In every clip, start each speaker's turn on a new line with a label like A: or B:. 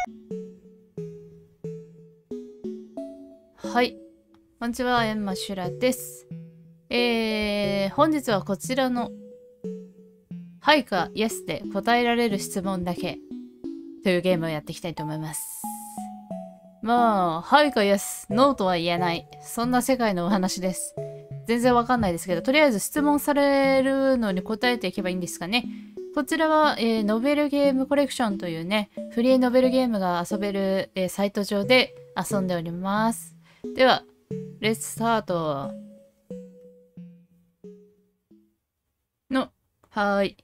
A: はい。こんにちは、エンマシュラです。本日はこちらの、はいか、イエスで答えられる質問だけというゲームをやっていきたいと思います。まあ、はいか、イエス、ノーとは言えない。そんな世界のお話です。全然わかんないですけど、とりあえず質問されるのに答えていけばいいんですかね。こちらは、ノベルゲームコレクションというね、フリーノベルゲームが遊べる、サイト上で遊んでおります。では、レッツスタートの、はーい。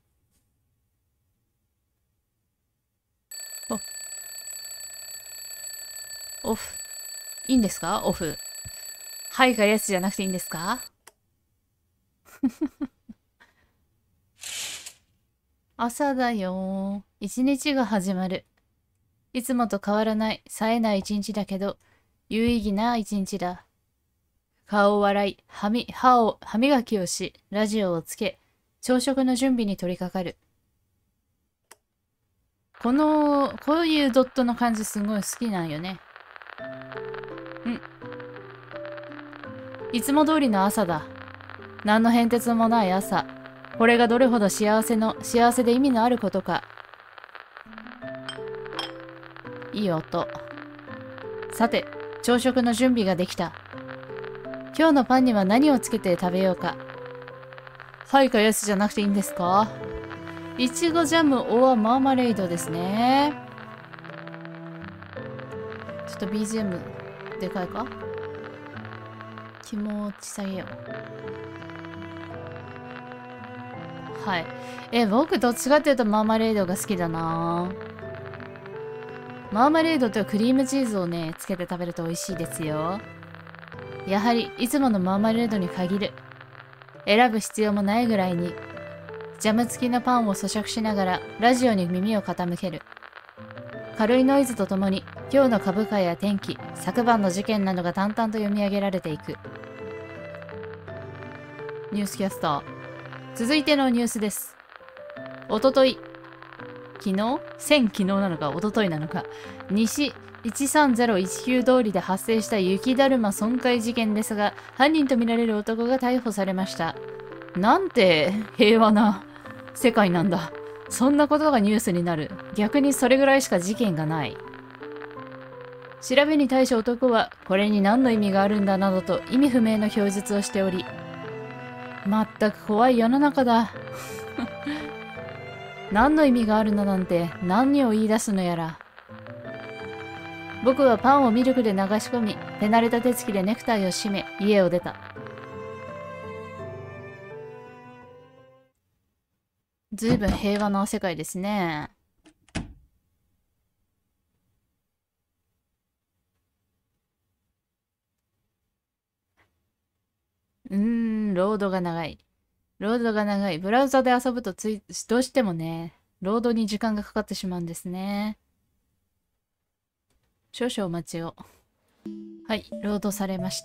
A: オフ。いいんですかオフ。はいかイエスじゃなくていいんですか？朝だよ。一日が始まる。いつもと変わらない、冴えない一日だけど、有意義な一日だ。顔を洗い、歯磨きをし、ラジオをつけ、朝食の準備に取り掛かる。こういうドットの感じすごい好きなんよね。いつも通りの朝だ。何の変哲もない朝。これがどれほど幸せで意味のあることか。いい音。さて、朝食の準備ができた。今日のパンには何をつけて食べようか。はいかイエスじゃなくていいんですか？いちごジャムオアマーマレードですね。ちょっと BGM でかいか？気持ち下げよう。はい。僕どっちかっていうとマーマレードが好きだな。マーマレードとクリームチーズをね、つけて食べると美味しいですよ。やはり、いつものマーマレードに限る。選ぶ必要もないぐらいに。ジャム付きのパンを咀嚼しながら、ラジオに耳を傾ける。軽いノイズとともに、今日の株価や天気、昨晩の事件などが淡々と読み上げられていく。ニュースキャスター。続いてのニュースです。おととい、昨日なのか、おとといなのか、西13019通りで発生した雪だるま損壊事件ですが、犯人とみられる男が逮捕されました。なんて平和な世界なんだ。そんなことがニュースになる。逆にそれぐらいしか事件がない。調べに対し男は、これに何の意味があるんだなどと意味不明の供述をしており、まったく怖い世の中だ。何の意味があるのなんて何を言い出すのやら。僕はパンをミルクで流し込み、手慣れた手つきでネクタイを締め、家を出た。ずいぶん平和な世界ですね。ロードが長い。ロードが長い。ブラウザで遊ぶとどうしてもね、ロードに時間がかかってしまうんですね。少々お待ちを。はい、ロードされました。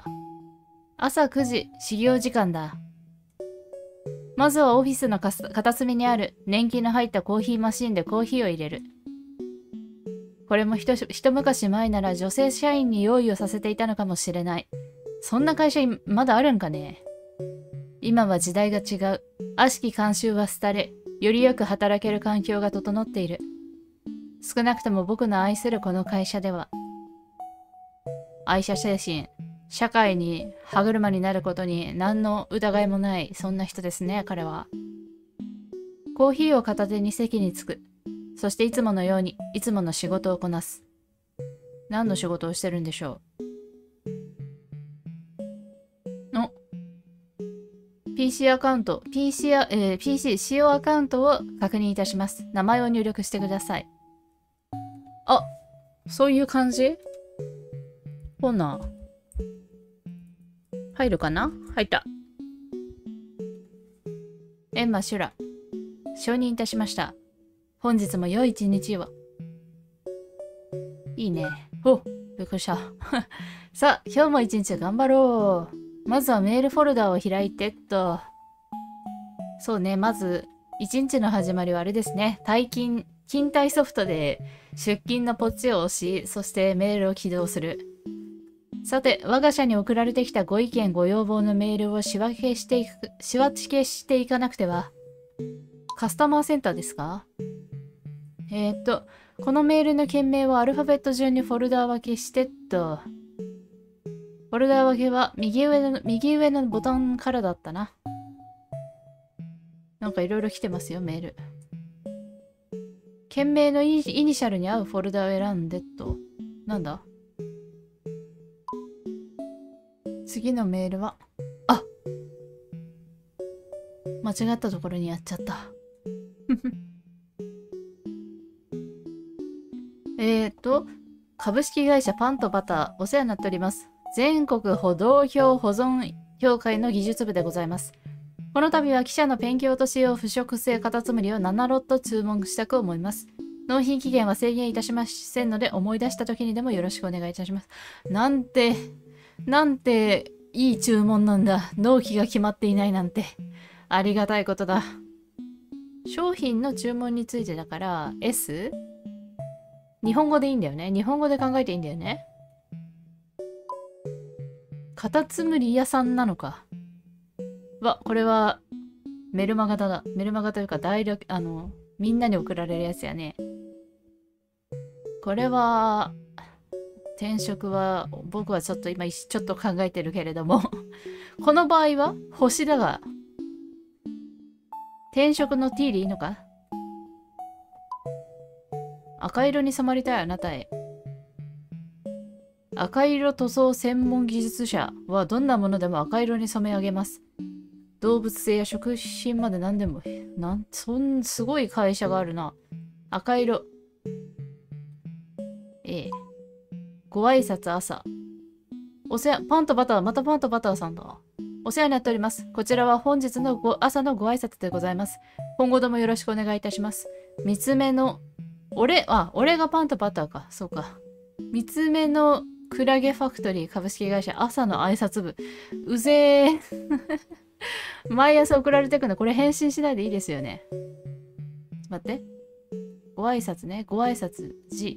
A: 朝9時、始業時間だ。まずはオフィスの片隅にある年季の入ったコーヒーマシンでコーヒーを入れる。これも一昔前なら女性社員に用意をさせていたのかもしれない。そんな会社まだあるんかね。今は時代が違う。悪しき慣習は廃れ、よりよく働ける環境が整っている。少なくとも僕の愛するこの会社では。愛社精神、社会に歯車になることに何の疑いもない、そんな人ですね、彼は。コーヒーを片手に席に着く。そしていつものように、いつもの仕事をこなす。何の仕事をしてるんでしょう。PC アカウント、PC 使用アカウントを確認いたします。名前を入力してください。あ、そういう感じ？ほな。入るかな？入った。エンマ・シュラ。承認いたしました。本日も良い一日を。いいね。お、びっくりした。さあ、今日も一日頑張ろう。まずはメールフォルダを開いてっと。そうね、まず、一日の始まりはあれですね。退勤勤怠ソフトで出勤のポチを押し、そしてメールを起動する。さて、我が社に送られてきたご意見ご要望のメールを仕分けしていかなくては。カスタマーセンターですか？このメールの件名はアルファベット順にフォルダ分けしてフォルダ分けは右上のボタンからだったな。なんかいろいろ来てますよ、メール。件名のイニシャルに合うフォルダを選んでと。なんだ？次のメールは、あ！間違ったところにやっちゃった。株式会社パンとバター、お世話になっております。全国歩道標保存協会の技術部でございます。この度は記者のペンキ落とし用不織布製カタツムリを7ロット注文したく思います。納品期限は制限いたしませんので、思い出した時にでもよろしくお願いいたします。なんていい注文なんだ。納期が決まっていないなんて。ありがたいことだ。商品の注文についてだから、S？ 日本語でいいんだよね。日本語で考えていいんだよね。カタツムリ屋さんなのか。これはメルマガだ。メルマガというか、みんなに送られるやつやね。これは、転職は、僕はちょっと今、ちょっと考えてるけれども。この場合は、星だが、転職の T でいいのか？赤色に染まりたいあなたへ。赤色塗装専門技術者はどんなものでも赤色に染め上げます。動物性や食品まで何でも。すごい会社があるな。赤色。ご挨拶朝。パンとバター、またパンとバターさんだ。お世話になっております。こちらは本日の朝のご挨拶でございます。今後ともよろしくお願いいたします。三つ目の、俺がパンとバターか。そうか。三つ目のクラゲファクトリー株式会社朝の挨拶部。うぜー。毎朝送られてくの。これ返信しないでいいですよね。待って。ご挨拶ね。ご挨拶。G。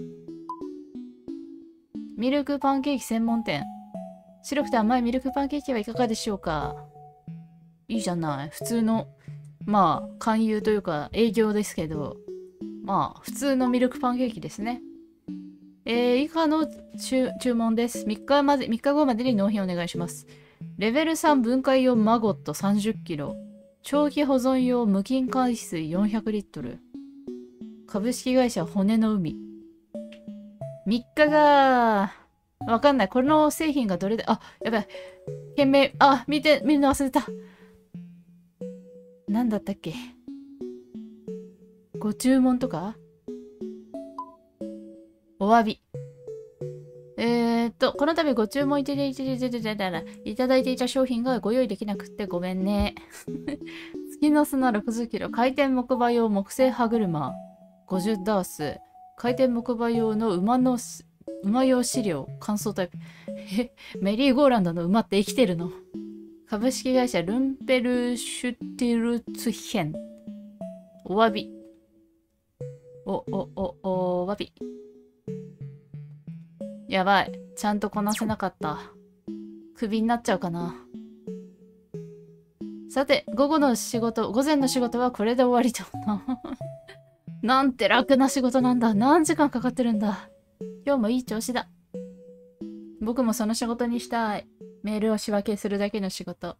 A: ミルクパンケーキ専門店。白くて甘いミルクパンケーキはいかがでしょうか？いいじゃない。普通の、勧誘というか営業ですけど、普通のミルクパンケーキですね。以下の注文です。3日後までに納品お願いします。レベル3分解用マゴット30キロ。長期保存用無菌海水400リットル。株式会社骨の海。3日が、わかんない。この製品がどれで、やばい。件名、見るの忘れた。なんだったっけ？ご注文とか？お詫び。この度ご注文いただいていた商品がご用意できなくってごめんね。月の砂60キロ、回転木馬用木製歯車50ダース、回転木馬用の馬用飼料乾燥タイプ。メリーゴーランドの馬って生きてるの？株式会社ルンペルシュテルツヘン。お詫び。お詫び。やばい。ちゃんとこなせなかった。クビになっちゃうかな。さて、午前の仕事はこれで終わりだな。なんて楽な仕事なんだ。何時間かかってるんだ。今日もいい調子だ。僕もその仕事にしたい。メールを仕分けするだけの仕事。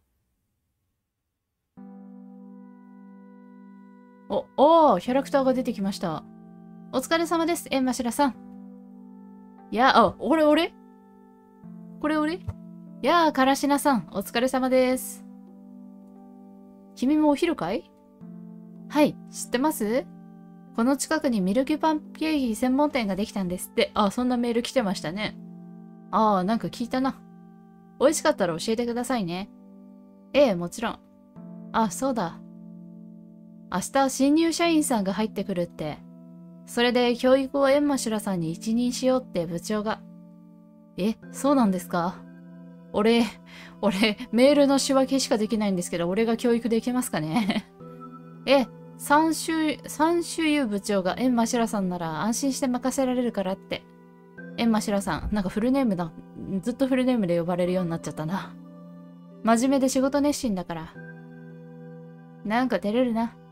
A: キャラクターが出てきました。お疲れ様です、エンマシラさん。いや、俺これ俺？やあ、カラシナさん、お疲れ様です。君もお昼かい？はい、知ってます？この近くにミルクパンケーキ専門店ができたんですって。そんなメール来てましたね。なんか聞いたな。美味しかったら教えてくださいね。ええ、もちろん。そうだ。明日新入社員さんが入ってくるって。それで教育をエンマシュラさんに一任しようって部長が。そうなんですか？俺、メールの仕分けしかできないんですけど、俺が教育できますかね？ 三周遊部長がエンマシラさんなら安心して任せられるからって。エンマシラさん、なんかフルネームだ。ずっとフルネームで呼ばれるようになっちゃったな。真面目で仕事熱心だから。なんか照れるな。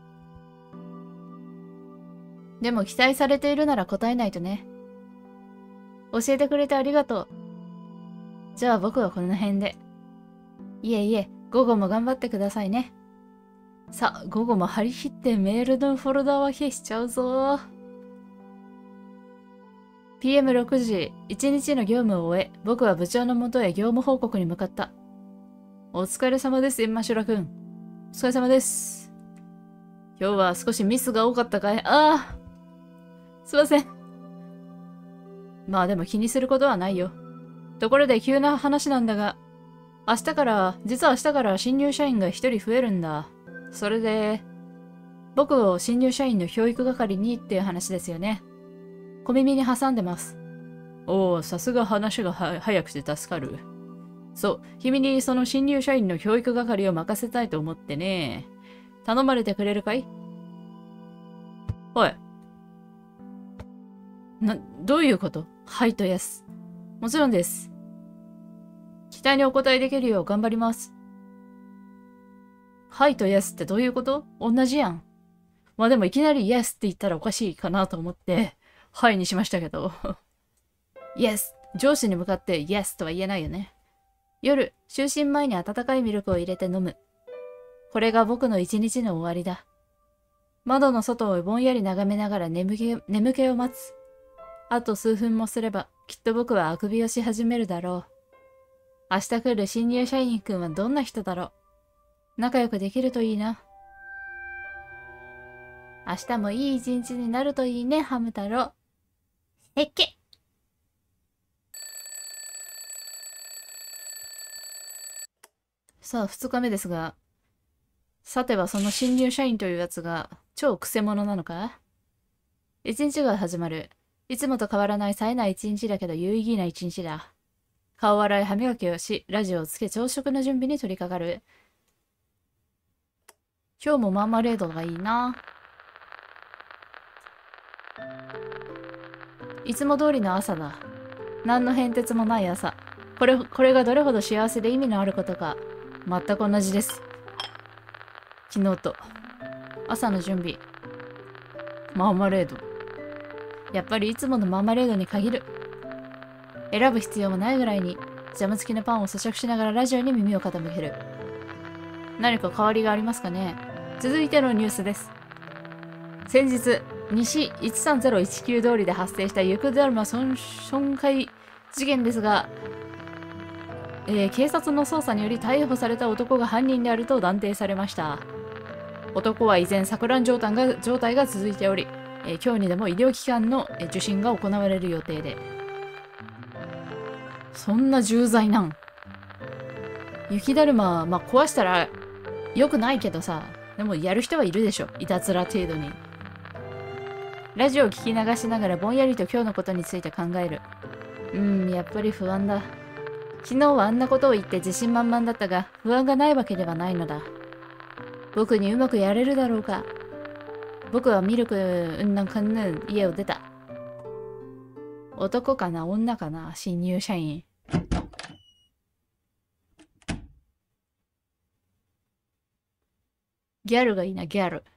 A: でも期待されているなら答えないとね。教えてくれてありがとう。じゃあ僕はこの辺で。いえいえ、午後も頑張ってくださいね。さあ、午後も張り切ってメールのフォルダは消しちゃうぞ。PM6 時、一日の業務を終え、僕は部長のもとへ業務報告に向かった。お疲れ様です、エンマシュラ君。お疲れ様です。今日は少しミスが多かったかい？ああ、すいません。まあでも気にすることはないよ。ところで急な話なんだが、実は明日から新入社員が一人増えるんだ。それで、僕を新入社員の教育係にっていう話ですよね。小耳に挟んでます。おお、さすが話が早くて助かる。そう、君にその新入社員の教育係を任せたいと思ってね。頼まれてくれるかい？おい。どういうこと？はいとやす。もちろんです。期待にお答えできるよう頑張ります。はいと Yes ってどういうこと？同じやん。まあでもいきなり Yes って言ったらおかしいかなと思って、はいにしましたけど。Yes! 上司に向かって Yes とは言えないよね。夜、就寝前に温かいミルクを入れて飲む。これが僕の一日の終わりだ。窓の外をぼんやり眺めながら眠気を待つ。あと数分もすれば、きっと僕はあくびをし始めるだろう。明日来る新入社員くんはどんな人だろう。仲良くできるといいな。明日もいい一日になるといいね、ハム太郎。へっけ。さあ、2日目ですが、さてはその新入社員というやつが超クセ者なのか？一日が始まる。いつもと変わらない冴えない一日だけど有意義な一日だ。顔洗い、歯磨きをし、ラジオをつけ朝食の準備に取り掛かる。今日もマーマレードがいいな。いつも通りの朝だ。何の変哲もない朝。これがどれほど幸せで意味のあることか。全く同じです。昨日と。朝の準備。マーマレード。やっぱりいつものマーマレードに限る。選ぶ必要もないぐらいに、ジャム付きのパンを咀嚼しながらラジオに耳を傾ける。何か変わりがありますかね？続いてのニュースです。先日、西13019通りで発生した行方不明損壊事件ですが、警察の捜査により逮捕された男が犯人であると断定されました。男は依然錯乱状態が続いており、今日にでも医療機関の受診が行われる予定で。そんな重罪なん？雪だるま、まあ壊したら良くないけどさ、でもやる人はいるでしょ。いたずら程度に。ラジオを聞き流しながらぼんやりと今日のことについて考える。やっぱり不安だ。昨日はあんなことを言って自信満々だったが、不安がないわけではないのだ。僕にうまくやれるだろうか。僕はミルクうんぬんかんぬん家を出た。男かな女かな新入社員。ギャルがいいな、ギャル。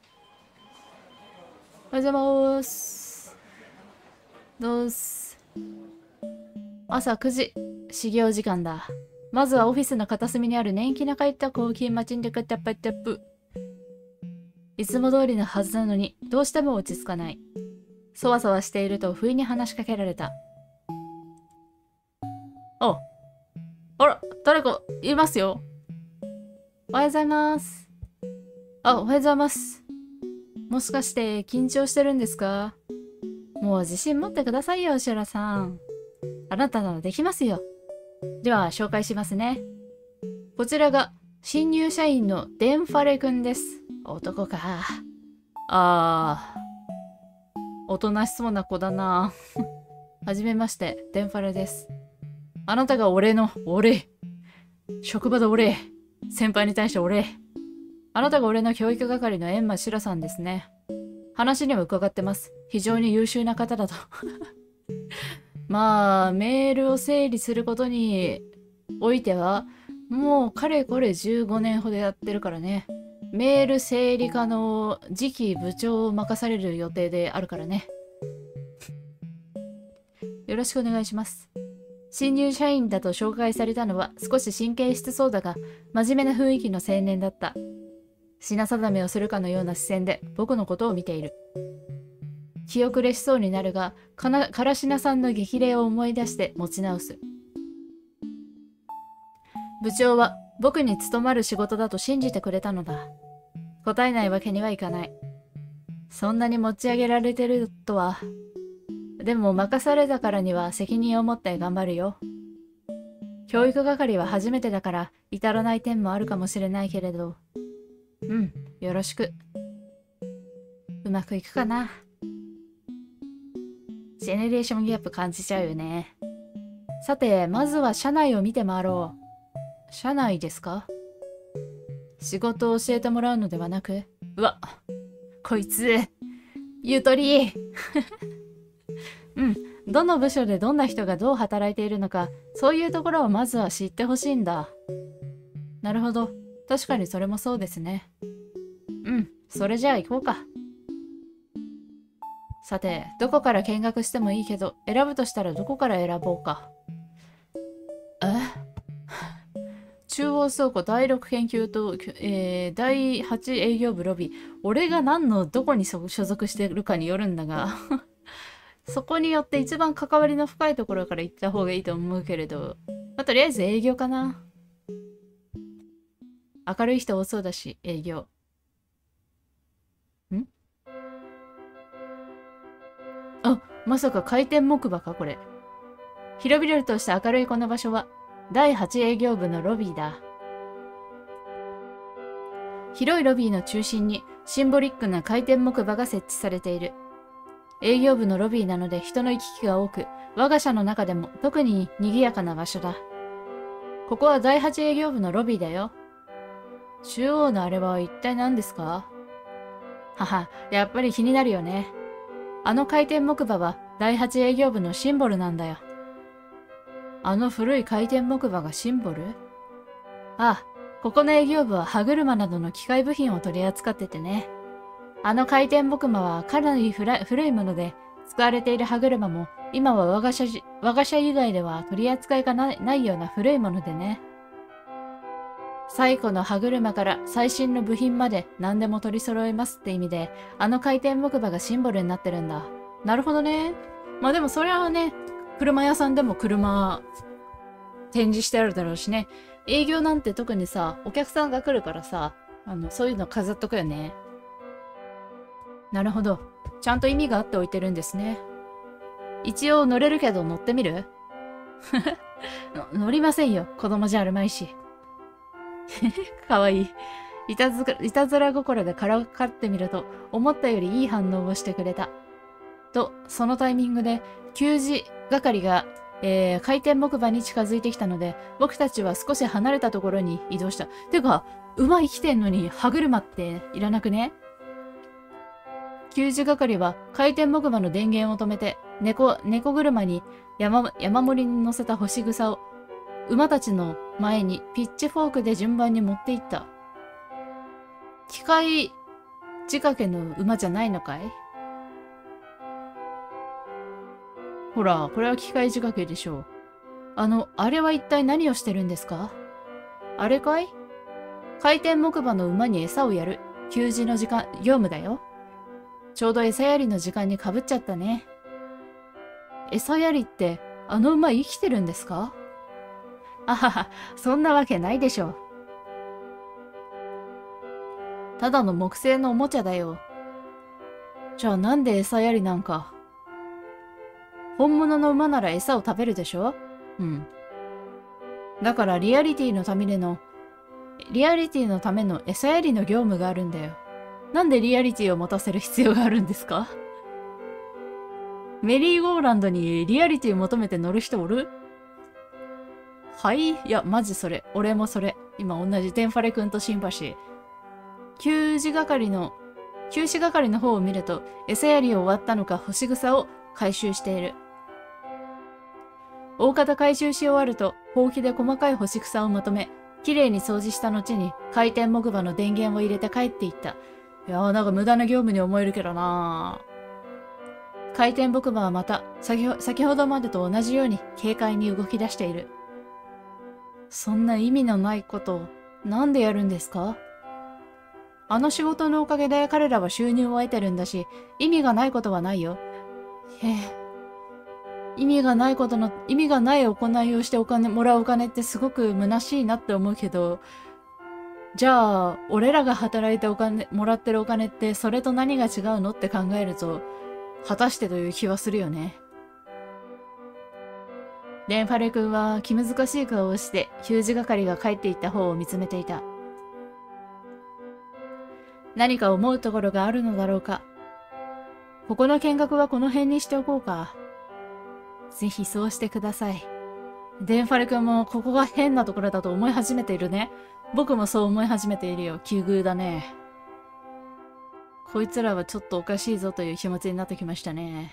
A: おはようございます。どうす。朝9時、始業時間だ。まずはオフィスの片隅にある年季の入ったコーヒーマチンでカッタッパッタップ。いつも通りのはずなのに、どうしても落ち着かない。そわそわしていると不意に話しかけられた。あら、誰かいますよ。おはようございます。おはようございます。もしかして緊張してるんですか？もう自信持ってくださいよ、シュラさん。あなたならできますよ。では、紹介しますね。こちらが新入社員のデンファレくんです。男か。おとなしそうな子だな。はじめまして、デンファレです。あなたが職場で先輩に対してあなたが俺の教育係の閻魔シラさんですね。話にも伺ってます。非常に優秀な方だと。まあ、メールを整理することにおいては、もうかれこれ15年ほどやってるからね。メール整理課の次期部長を任される予定であるからね。よろしくお願いします。新入社員だと紹介されたのは少し神経質そうだが、真面目な雰囲気の青年だった。品定めをするかのような視線で僕のことを見ている。気遅れしそうになるが、からしなさんの激励を思い出して持ち直す。部長は僕に務まる仕事だと信じてくれたのだ。答えないわけにはいかない。そんなに持ち上げられてるとは。でも任されたからには責任を持って頑張るよ。教育係は初めてだから至らない点もあるかもしれないけれど。よろしく。うまくいくかな。ジェネレーションギャップ感じちゃうよね。さて、まずは社内を見て回ろう。社内ですか？仕事を教えてもらうのではなく、うわ、こいつ、ゆとり。どの部署でどんな人がどう働いているのか、そういうところをまずは知ってほしいんだ。なるほど。確かにそれもそうですね。それじゃあ行こうか。さて、どこから見学してもいいけど、選ぶとしたらどこから選ぼうか。中央倉庫第6研究と、第8営業部ロビー。俺がどこに所属してるかによるんだが。そこによって一番関わりの深いところから行った方がいいと思うけれど。とりあえず営業かな。明るい人多そうだし、営業。まさか回転木馬か、これ。広々とした明るいこの場所は、第8営業部のロビーだ。広いロビーの中心に、シンボリックな回転木馬が設置されている。営業部のロビーなので人の行き来が多く、我が社の中でも特に賑やかな場所だ。ここは第8営業部のロビーだよ。中央のあれは一体何ですか？やっぱり気になるよね。あの回転木馬は第8営業部のシンボルなんだよ。あの古い回転木馬がシンボル？ここの営業部は歯車などの機械部品を取り扱っててね。あの回転木馬はかなり古いもので、使われている歯車も今は我が社以外では取り扱いがないような古いものでね。最古の歯車から最新の部品まで何でも取り揃えますって意味で、あの回転木馬がシンボルになってるんだ。なるほどね。まあでもそれはね、車屋さんでも車展示してあるだろうしね。営業なんて特にさ、お客さんが来るからさ、そういうの飾っとくよね。なるほど。ちゃんと意味があっておいてるんですね。一応乗れるけど乗ってみる？乗りませんよ。子供じゃあるまいし。かわいい。いたずら心でからかってみると、思ったよりいい反応をしてくれた。と、そのタイミングで、給仕係が、回転木馬に近づいてきたので、僕たちは少し離れたところに移動した。てか、馬生きてんのに歯車っていらなくね？給仕係は回転木馬の電源を止めて、猫車に山盛りに乗せた干し草を、馬たちの前にピッチフォークで順番に持っていった。機械仕掛けの馬じゃないのかい？ほら、これは機械仕掛けでしょう。あれは一体何をしてるんですか？あれかい？回転木馬の馬に餌をやる。給仕の時間、業務だよ。ちょうど餌やりの時間にかぶっちゃったね。餌やりって、あの馬生きてるんですか？そんなわけないでしょう。ただの木製のおもちゃだよ。じゃあなんで餌やりなんか。本物の馬なら餌を食べるでしょ？だからリアリティのための餌やりの業務があるんだよ。なんでリアリティを持たせる必要があるんですか？メリーゴーランドにリアリティを求めて乗る人おる？はい？いや、マジそれ。俺もそれ。今同じテンファレ君とシンパシー。 休止係の方を見ると、餌やりを終わったのか干し草を回収している。大方回収し終わると、ほうきで細かい干し草をまとめ、きれいに掃除した後に回転木馬の電源を入れて帰っていった。いやーなんか無駄な業務に思えるけどなー。回転木馬はまた先ほどまでと同じように軽快に動き出している。そんな意味のないことをなんでやるんですか？あの仕事のおかげで彼らは収入を得てるんだし、意味がないことはないよ。意味がない行いをしてもらうお金ってすごく虚しいなって思うけど、じゃあ、俺らが働いてもらってるお金ってそれと何が違うのって考えると、果たしてという気はするよね。レンファレ君は気難しい顔をして給仕係が帰っていった方を見つめていた。何か思うところがあるのだろうか。ここの見学はこの辺にしておこうか。ぜひそうしてください。デンファレ君もここが変なところだと思い始めているね。僕もそう思い始めているよ。奇遇だね。こいつらはちょっとおかしいぞという気持ちになってきましたね。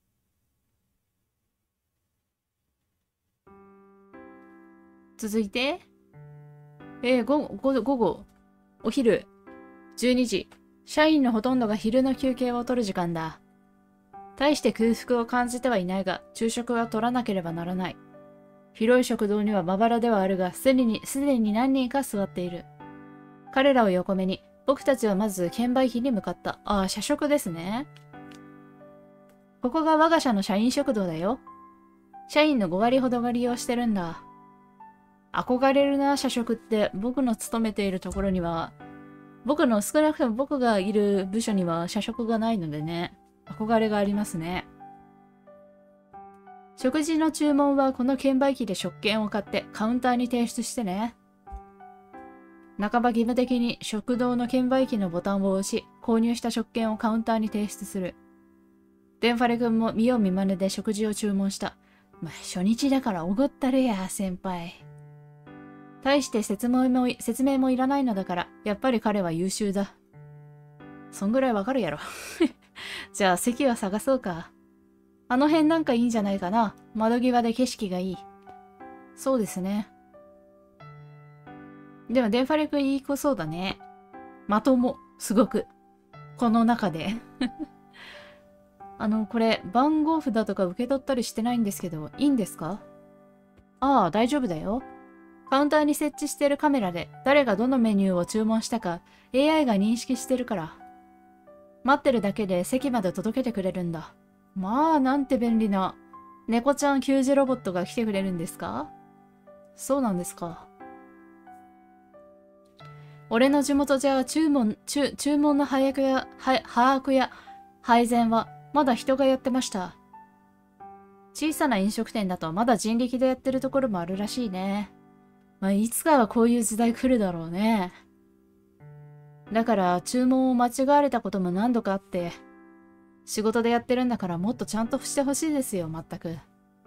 A: 続いて、午後、お昼、12時。社員のほとんどが昼の休憩を取る時間だ。大して空腹を感じてはいないが、昼食は取らなければならない。広い食堂にはまばらではあるが、すでに何人か座っている。彼らを横目に、僕たちはまず券売機に向かった。ああ、社食ですね。ここが我が社の社員食堂だよ。社員の5割ほどが利用してるんだ。憧れるな、社食って。僕の勤めているところには、少なくとも僕がいる部署には社食がないのでね。憧れがありますね。食事の注文はこの券売機で食券を買ってカウンターに提出してね。半ば義務的に食堂の券売機のボタンを押し、購入した食券をカウンターに提出する。デンファレ君も見よう見まねで食事を注文した。まあ、初日だからおごったれや、先輩。大して説明もいらないのだから、やっぱり彼は優秀だ。そんぐらいわかるやろ。じゃあ席は探そうか。あの辺なんかいいんじゃないかな。窓際で景色がいい。そうですね。でもデンファレ君いい子そうだね。まとも。すごく。この中で。これ、番号札とか受け取ったりしてないんですけど、いいんですか？ああ、大丈夫だよ。カウンターに設置しているカメラで誰がどのメニューを注文したか AI が認識してるから。待ってるだけで席まで届けてくれるんだ。まあ、なんて便利な。猫ちゃん給仕ロボットが来てくれるんですか？そうなんですか。俺の地元じゃ注文の把握や配膳はまだ人がやってました。小さな飲食店だとまだ人力でやってるところもあるらしいね。まあ、いつかはこういう時代来るだろうね。だから注文を間違われたことも何度かあって、仕事でやってるんだからもっとちゃんとしてほしいですよ、まったく。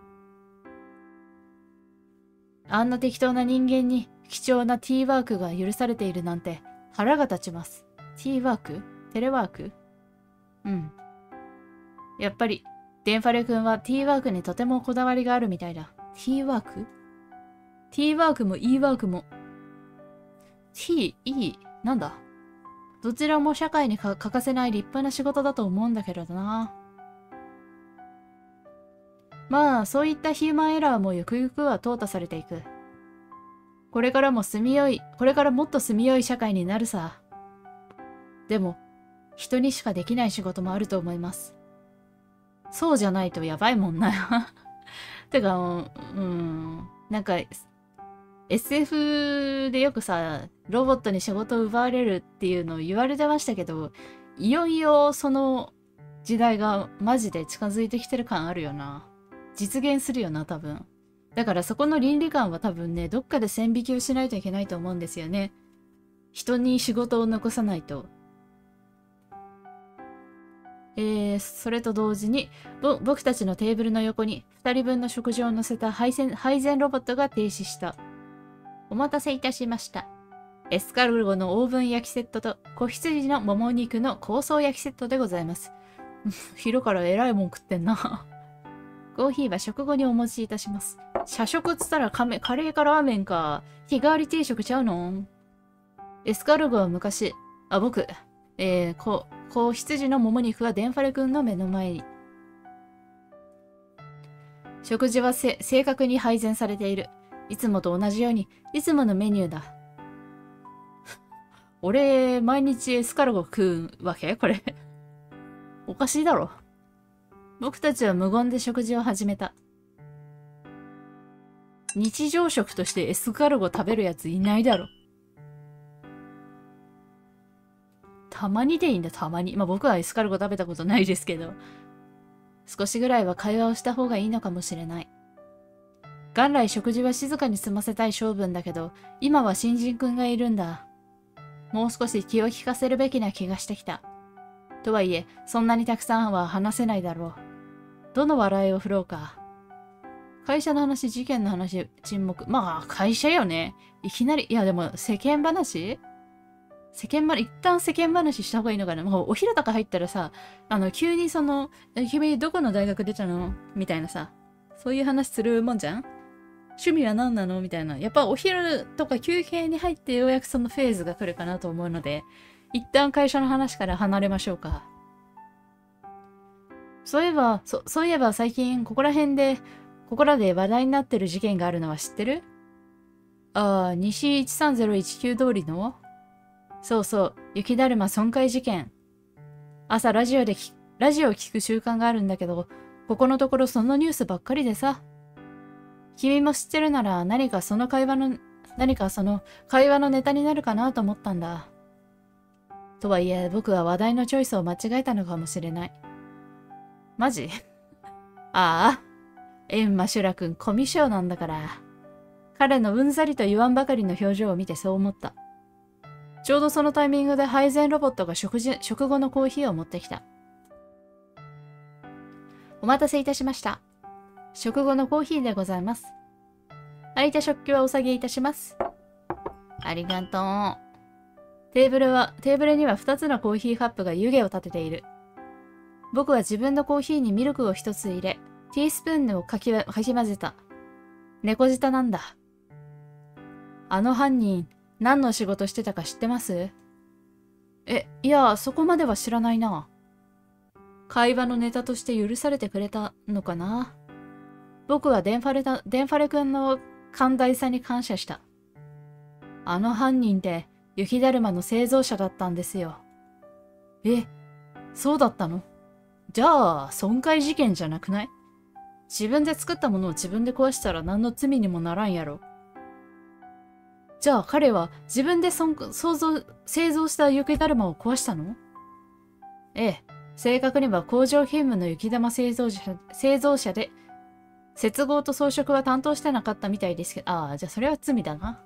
A: あんな適当な人間に貴重なティーワークが許されているなんて腹が立ちます。ティーワーク？テレワーク？うん。やっぱり、デンファレ君はティーワークにとてもこだわりがあるみたいだ。ティーワーク？ティーワークも E ワークも。T、E、なんだ？どちらも社会に欠かせない立派な仕事だと思うんだけどな。まあ、そういったヒューマンエラーもゆくゆくは淘汰されていく。これからもっと住みよい社会になるさ。でも、人にしかできない仕事もあると思います。そうじゃないとやばいもんな。てか、なんか、SF でよくさ、ロボットに仕事を奪われるっていうのを言われてましたけど、いよいよその時代がマジで近づいてきてる感あるよな。実現するよな、多分。だからそこの倫理観は多分ね、どっかで線引きをしないといけないと思うんですよね。人に仕事を残さないと。それと同時に、僕たちのテーブルの横に2人分の食事を乗せた配膳ロボットが停止した。お待たせいたしました。 エスカルゴのオーブン焼きセットと子羊のもも肉の香草焼きセットでございます。昼からえらいもん食ってんな。コーヒーは食後にお持ちいたします。社食っつったらカレーかラーメンか、日替わり定食ちゃうの？エスカルゴは昔、僕、子羊のもも肉はデンファレ君の目の前に。食事は正確に配膳されている。いつもと同じように、いつものメニューだ。俺、毎日エスカルゴ食うわけこれ。おかしいだろ。僕たちは無言で食事を始めた。日常食としてエスカルゴ食べるやついないだろ。たまにでいいんだ、たまに。まあ僕はエスカルゴ食べたことないですけど。少しぐらいは会話をした方がいいのかもしれない。元来食事は静かに済ませたい性分だけど、今は新人くんがいるんだ。もう少し気を利かせるべきな気がしてきた。とはいえ、そんなにたくさんは話せないだろう。どの笑いを振ろうか。会社の話、事件の話、沈黙。まあ、会社よね。いきなり、いやでも、一旦世間話した方がいいのかな。もうお昼とか入ったらさ、急に君どこの大学出たのみたいなさ、そういう話するもんじゃん？趣味は何なのみたいな。やっぱお昼とか休憩に入ってようやくそのフェーズが来るかなと思うので、一旦会社の話から離れましょうか。そういえば最近ここらで話題になってる事件があるのは知ってる？西13019通りの？そうそう、雪だるま損壊事件。朝ラジオを聞く習慣があるんだけど、ここのところそのニュースばっかりでさ。君も知ってるなら何かその会話のネタになるかなと思ったんだ。とはいえ僕は話題のチョイスを間違えたのかもしれない。マジ？ああ、エンマシュラ君コミュ障なんだから。彼のうんざりと言わんばかりの表情を見てそう思った。ちょうどそのタイミングで配膳ロボットが食後のコーヒーを持ってきた。お待たせいたしました。食後のコーヒーでございます。空いた食器はお下げいたします。ありがとう。テーブルには2つのコーヒーカップが湯気を立てている。僕は自分のコーヒーにミルクを1つ入れ、ティースプーンをかき混ぜた。猫舌なんだ。あの犯人、何の仕事してたか知ってます？いや、そこまでは知らないな。会話のネタとして許されてくれたのかな。僕はデンファレ君の寛大さに感謝した。あの犯人って雪だるまの製造者だったんですよ。そうだったの？じゃあ、損壊事件じゃなくない？自分で作ったものを自分で壊したら何の罪にもならんやろ。じゃあ彼は自分で製造した雪だるまを壊したの？正確には工場勤務の雪玉製造者で、接合と装飾は担当してなかったみたいですけど、じゃあそれは罪だな。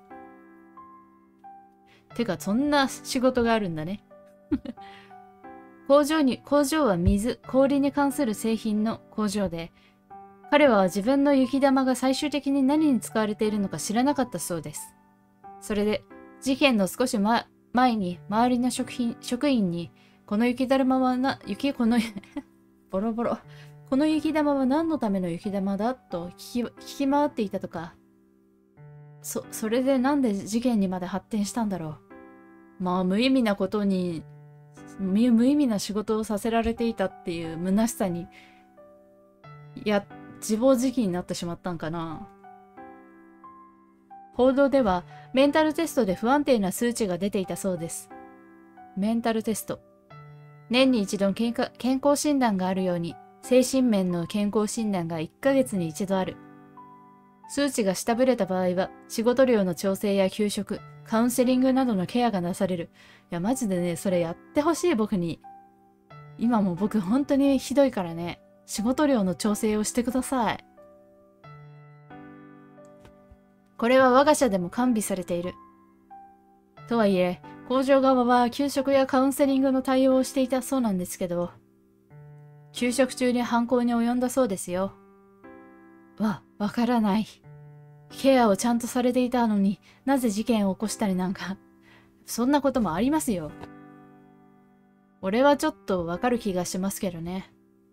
A: てか、そんな仕事があるんだね。工場は氷に関する製品の工場で、彼は自分の雪玉が最終的に何に使われているのか知らなかったそうです。それで、事件の少し前に周りの職員に、この雪だるまはボロボロ。この雪玉は何のための雪玉だと聞き回っていたとか。それでなんで事件にまで発展したんだろう。まあ無意味な仕事をさせられていたっていう虚しさに、自暴自棄になってしまったんかな。報道ではメンタルテストで不安定な数値が出ていたそうです。メンタルテスト。年に一度健康診断があるように、精神面の健康診断が1ヶ月に一度ある。数値が下振れた場合は、仕事量の調整や休職、カウンセリングなどのケアがなされる。いや、マジでね、それやってほしい僕に。今も僕本当にひどいからね、仕事量の調整をしてください。これは我が社でも完備されている。とはいえ、工場側は休職やカウンセリングの対応をしていたそうなんですけど、休職中に犯行に及んだそうですよ。わからない。ケアをちゃんとされていたのになぜ事件を起こしたりなんか。 そんなこともありますよ。俺はちょっとわかる気がしますけどね。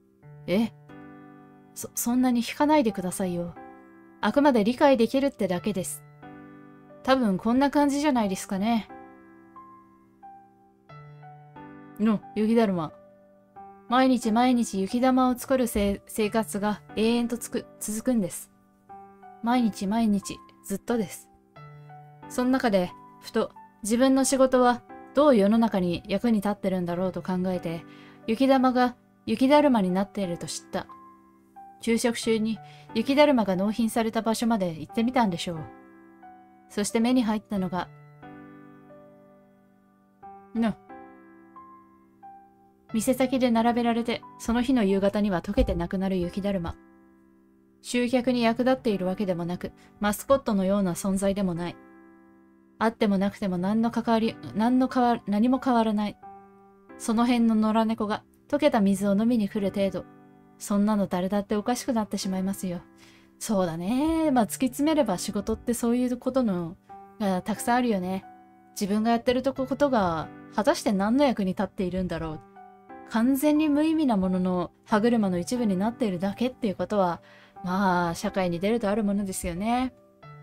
A: そんなに引かないでくださいよ。あくまで理解できるってだけです。多分こんな感じじゃないですかね。雪だるま。毎日毎日雪玉を作る生活が永遠と続くんです。毎日毎日、ずっとです。その中で、ふと、自分の仕事はどう世の中に役に立ってるんだろうと考えて、雪玉が雪だるまになっていると知った。昼食中に雪だるまが納品された場所まで行ってみたんでしょう。そして目に入ったのが、店先で並べられて、その日の夕方には溶けてなくなる雪だるま。集客に役立っているわけでもなく、マスコットのような存在でもない。あってもなくても何も変わらない。その辺の野良猫が溶けた水を飲みに来る程度。そんなの誰だっておかしくなってしまいますよ。そうだね。突き詰めれば仕事ってそういうことのがたくさんあるよね。自分がやってることが果たして何の役に立っているんだろう。完全に無意味なものの歯車の一部になっているだけっていうことは、社会に出るとあるものですよね。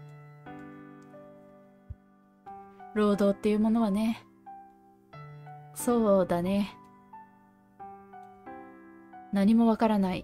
A: 労働っていうものはね。そうだね。何もわからない。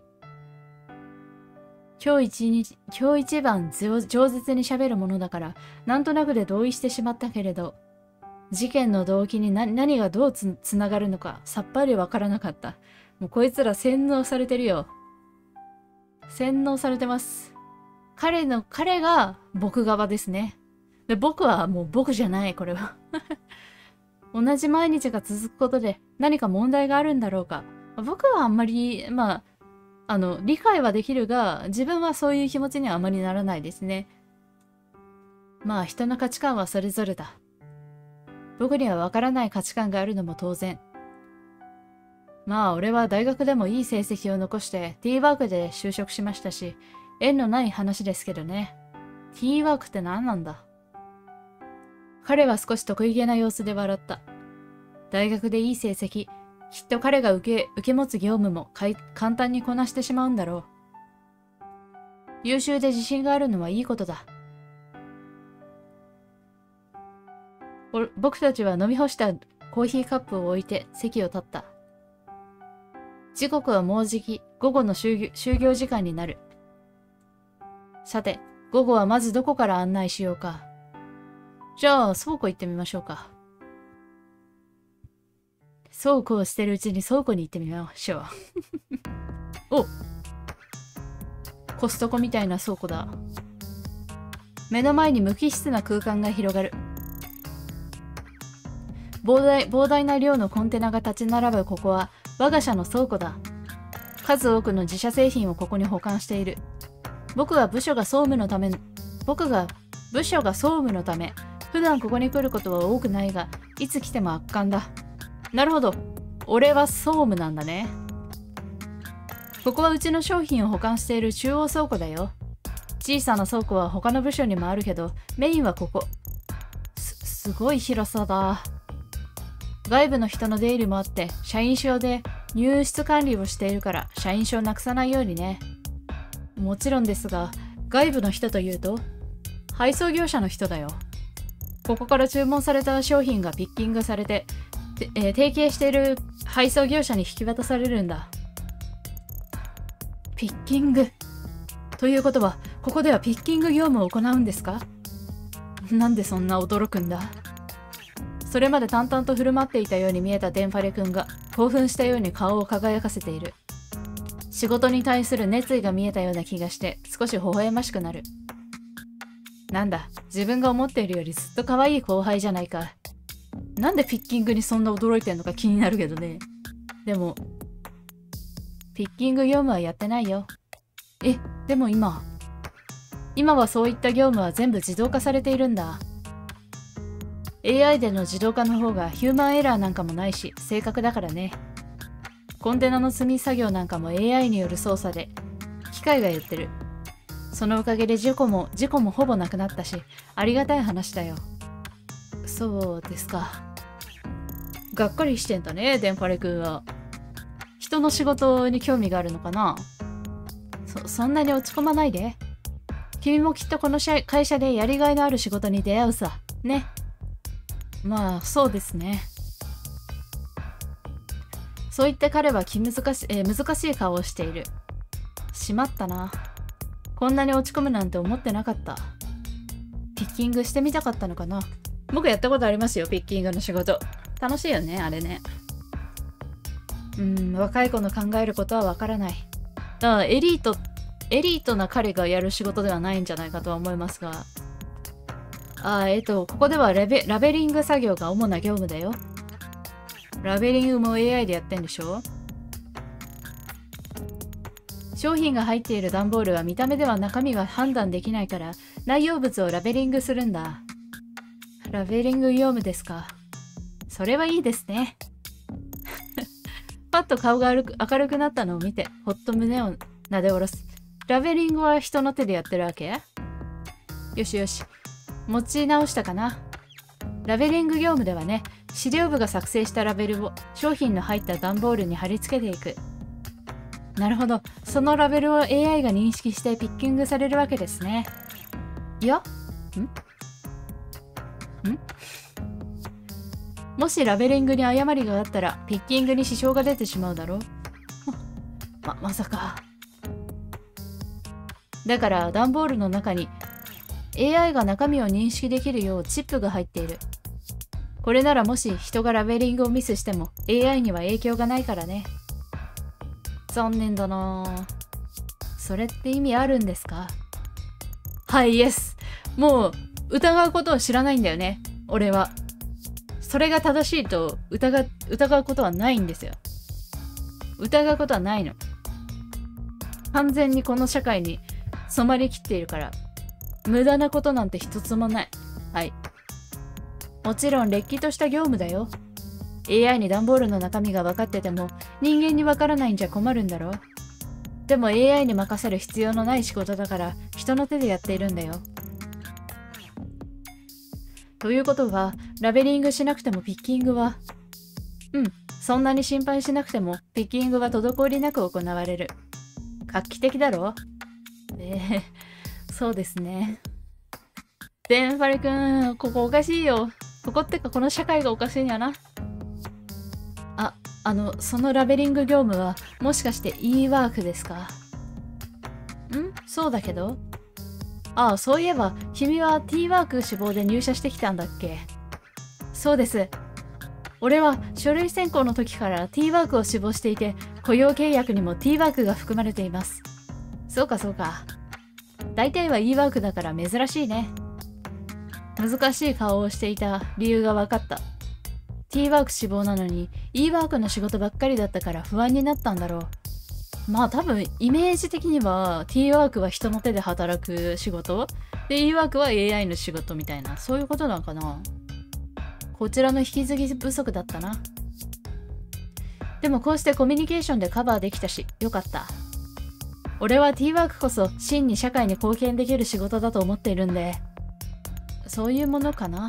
A: 今日一番上手に喋るものだから、なんとなくで同意してしまったけれど、事件の動機に何がどうつながるのかさっぱりわからなかった。もうこいつら洗脳されてるよ。洗脳されてます。彼が僕側ですね。で、僕はもう僕じゃない、これは。同じ毎日が続くことで何か問題があるんだろうか。僕はあんまり、理解はできるが、自分はそういう気持ちにはあまりならないですね。人の価値観はそれぞれだ。僕にはわからない価値観があるのも当然。俺は大学でもいい成績を残して、T ワークで就職しましたし、縁のない話ですけどね。T ワークって何なんだ？彼は少し得意げな様子で笑った。大学でいい成績、きっと彼が受け持つ業務も簡単にこなしてしまうんだろう。優秀で自信があるのはいいことだ。僕たちは飲み干したコーヒーカップを置いて席を立った。時刻はもうじき午後の就業時間になる。さて、午後はまずどこから案内しようか。じゃあ倉庫行ってみましょうか。そうこうしてるうちに倉庫に行ってみましょう。お、コストコみたいな倉庫だ。目の前に無機質な空間が広がる。膨大な量のコンテナが立ち並ぶここは我が社の倉庫だ。数多くの自社製品をここに保管している。僕が部署が総務のため、普段ここに来ることは多くないが、いつ来ても圧巻だ。なるほど。俺は総務なんだね。ここはうちの商品を保管している中央倉庫だよ。小さな倉庫は他の部署にもあるけど、メインはここ。すごい広さだ。外部の人の出入りもあって、社員証で入室管理をしているから、社員証なくさないようにね。もちろんですが、外部の人というと、配送業者の人だよ。ここから注文された商品がピッキングされて、提携している配送業者に引き渡されるんだ。ピッキング。ということは、ここではピッキング業務を行うんですか？なんでそんな驚くんだ？それまで淡々と振る舞っていたように見えたデンファレ君が興奮したように顔を輝かせている。仕事に対する熱意が見えたような気がして少し微笑ましくなる。なんだ、自分が思っているよりずっと可愛い後輩じゃないか。なんでピッキングにそんな驚いてんのか気になるけどね。でも、ピッキング業務はやってないよ。でも今はそういった業務は全部自動化されているんだ。AI での自動化の方がヒューマンエラーなんかもないし正確だからね。コンテナの積み作業なんかも AI による操作で機械がやってる。そのおかげで事故もほぼなくなったし、ありがたい話だよ。 そうですか。がっかりしてんだね、デンファレ君は。人の仕事に興味があるのかな。そんなに落ち込まないで。君もきっとこの会社でやりがいのある仕事に出会うさ。ね。まあ、そうですね。そう言って彼は難しい顔をしている。しまったな。こんなに落ち込むなんて思ってなかった。ピッキングしてみたかったのかな。僕やったことありますよ、ピッキングの仕事。楽しいよね、あれね。若い子の考えることはわからない。だからエリートな彼がやる仕事ではないんじゃないかとは思いますが。ここではラベリング作業が主な業務だよ。ラベリングも AI でやってんでしょ。商品が入っている段ボールは見た目では中身が判断できないから内容物をラベリングするんだ。ラベリング業務ですか。それはいいですね。パッと顔が明るくなったのを見てほっと胸をなで下ろす。ラベリングは人の手でやってるわけ？よしよし。持ち直したかな。ラベリング業務ではね、資料部が作成したラベルを商品の入った段ボールに貼り付けていく。なるほど。そのラベルを AI が認識してピッキングされるわけですね。いや、もしラベリングに誤りがあったらピッキングに支障が出てしまうだろう。まさか。だから段ボールの中に AI が中身を認識できるようチップが入っている。これならもし人がラベリングをミスしても AI には影響がないからね。残念だなぁ。それって意味あるんですか？はい、イエス。もう疑うことを知らないんだよね、俺は。それが正しいと疑うことはないんですよ。疑うことはないの。完全にこの社会に染まりきっているから、無駄なことなんて一つもない。はい。もちろん、れっきとした業務だよ。AI に段ボールの中身が分かってても、人間に分からないんじゃ困るんだろ。でも AI に任せる必要のない仕事だから、人の手でやっているんだよ。ということは、ラベリングしなくてもピッキングは、そんなに心配しなくても、ピッキングは滞りなく行われる。画期的だろ？そうですね。デンファレ君、ここおかしいよ。ここってかこの社会がおかしいんやな。そのラベリング業務はもしかして e ワークですか？そうだけど。そういえば君は t ワーク志望で入社してきたんだっけ？そうです。俺は書類選考の時から t ワークを志望していて、雇用契約にも t ワークが含まれています。そうかそうか。大体は e ワークだから珍しいね。難しい顔をしていた理由が分かった。t ワーク志望なのに e ワークの仕事ばっかりだったから不安になったんだろう。まあ多分イメージ的には t ワークは人の手で働く仕事で e ワークは AI の仕事みたいな、そういうことなのかな。こちらの引き継ぎ不足だったな。でもこうしてコミュニケーションでカバーできたしよかった。俺は t ワークこそ真に社会に貢献できる仕事だと思っているんで、そういうものかな。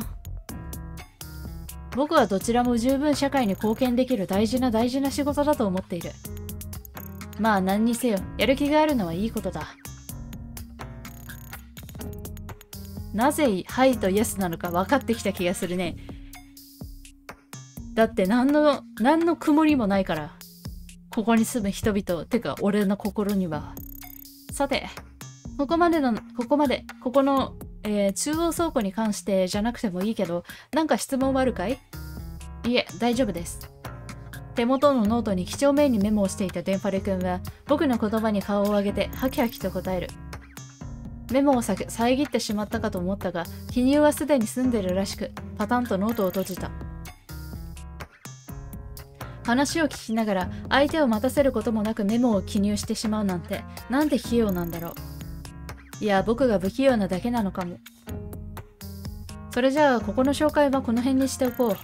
A: 僕はどちらも十分社会に貢献できる大事な仕事だと思っている。まあ何にせよ、やる気があるのはいいことだ。なぜはいとイエスなのか分かってきた気がするね。だって何の曇りもないから。ここに住む人々、てか俺の心には。さて、ここの、中央倉庫に関してじゃなくてもいいけど、なんか質問はあるかい？いえ、大丈夫です。手元のノートに几帳面にメモをしていたデンファレ君は、僕の言葉に顔を上げてハキハキと答える。メモを遮ってしまったかと思ったが、記入はすでに済んでるらしく、パタンとノートを閉じた。話を聞きながら、相手を待たせることもなくメモを記入してしまうなんて、なんて器用なんだろう。いや、僕が不器用なだけなのかも。それじゃあ、ここの紹介はこの辺にしておこう。だ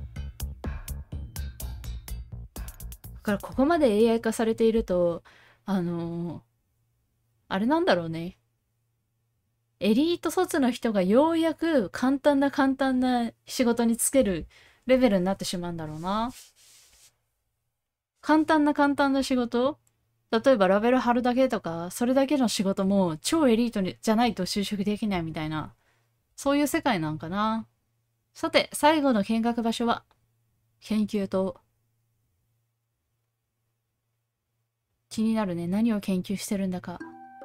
A: から、ここまで AI 化されていると、あれなんだろうね。 エリート卒の人がようやく簡単な仕事に就けるレベルになってしまうんだろうな。簡単な仕事、例えばラベル貼るだけとか、それだけの仕事も超エリートじゃないと就職できないみたいな、そういう世界なんかな。さて、最後の見学場所は、研究棟。気になるね。何を研究してるんだか。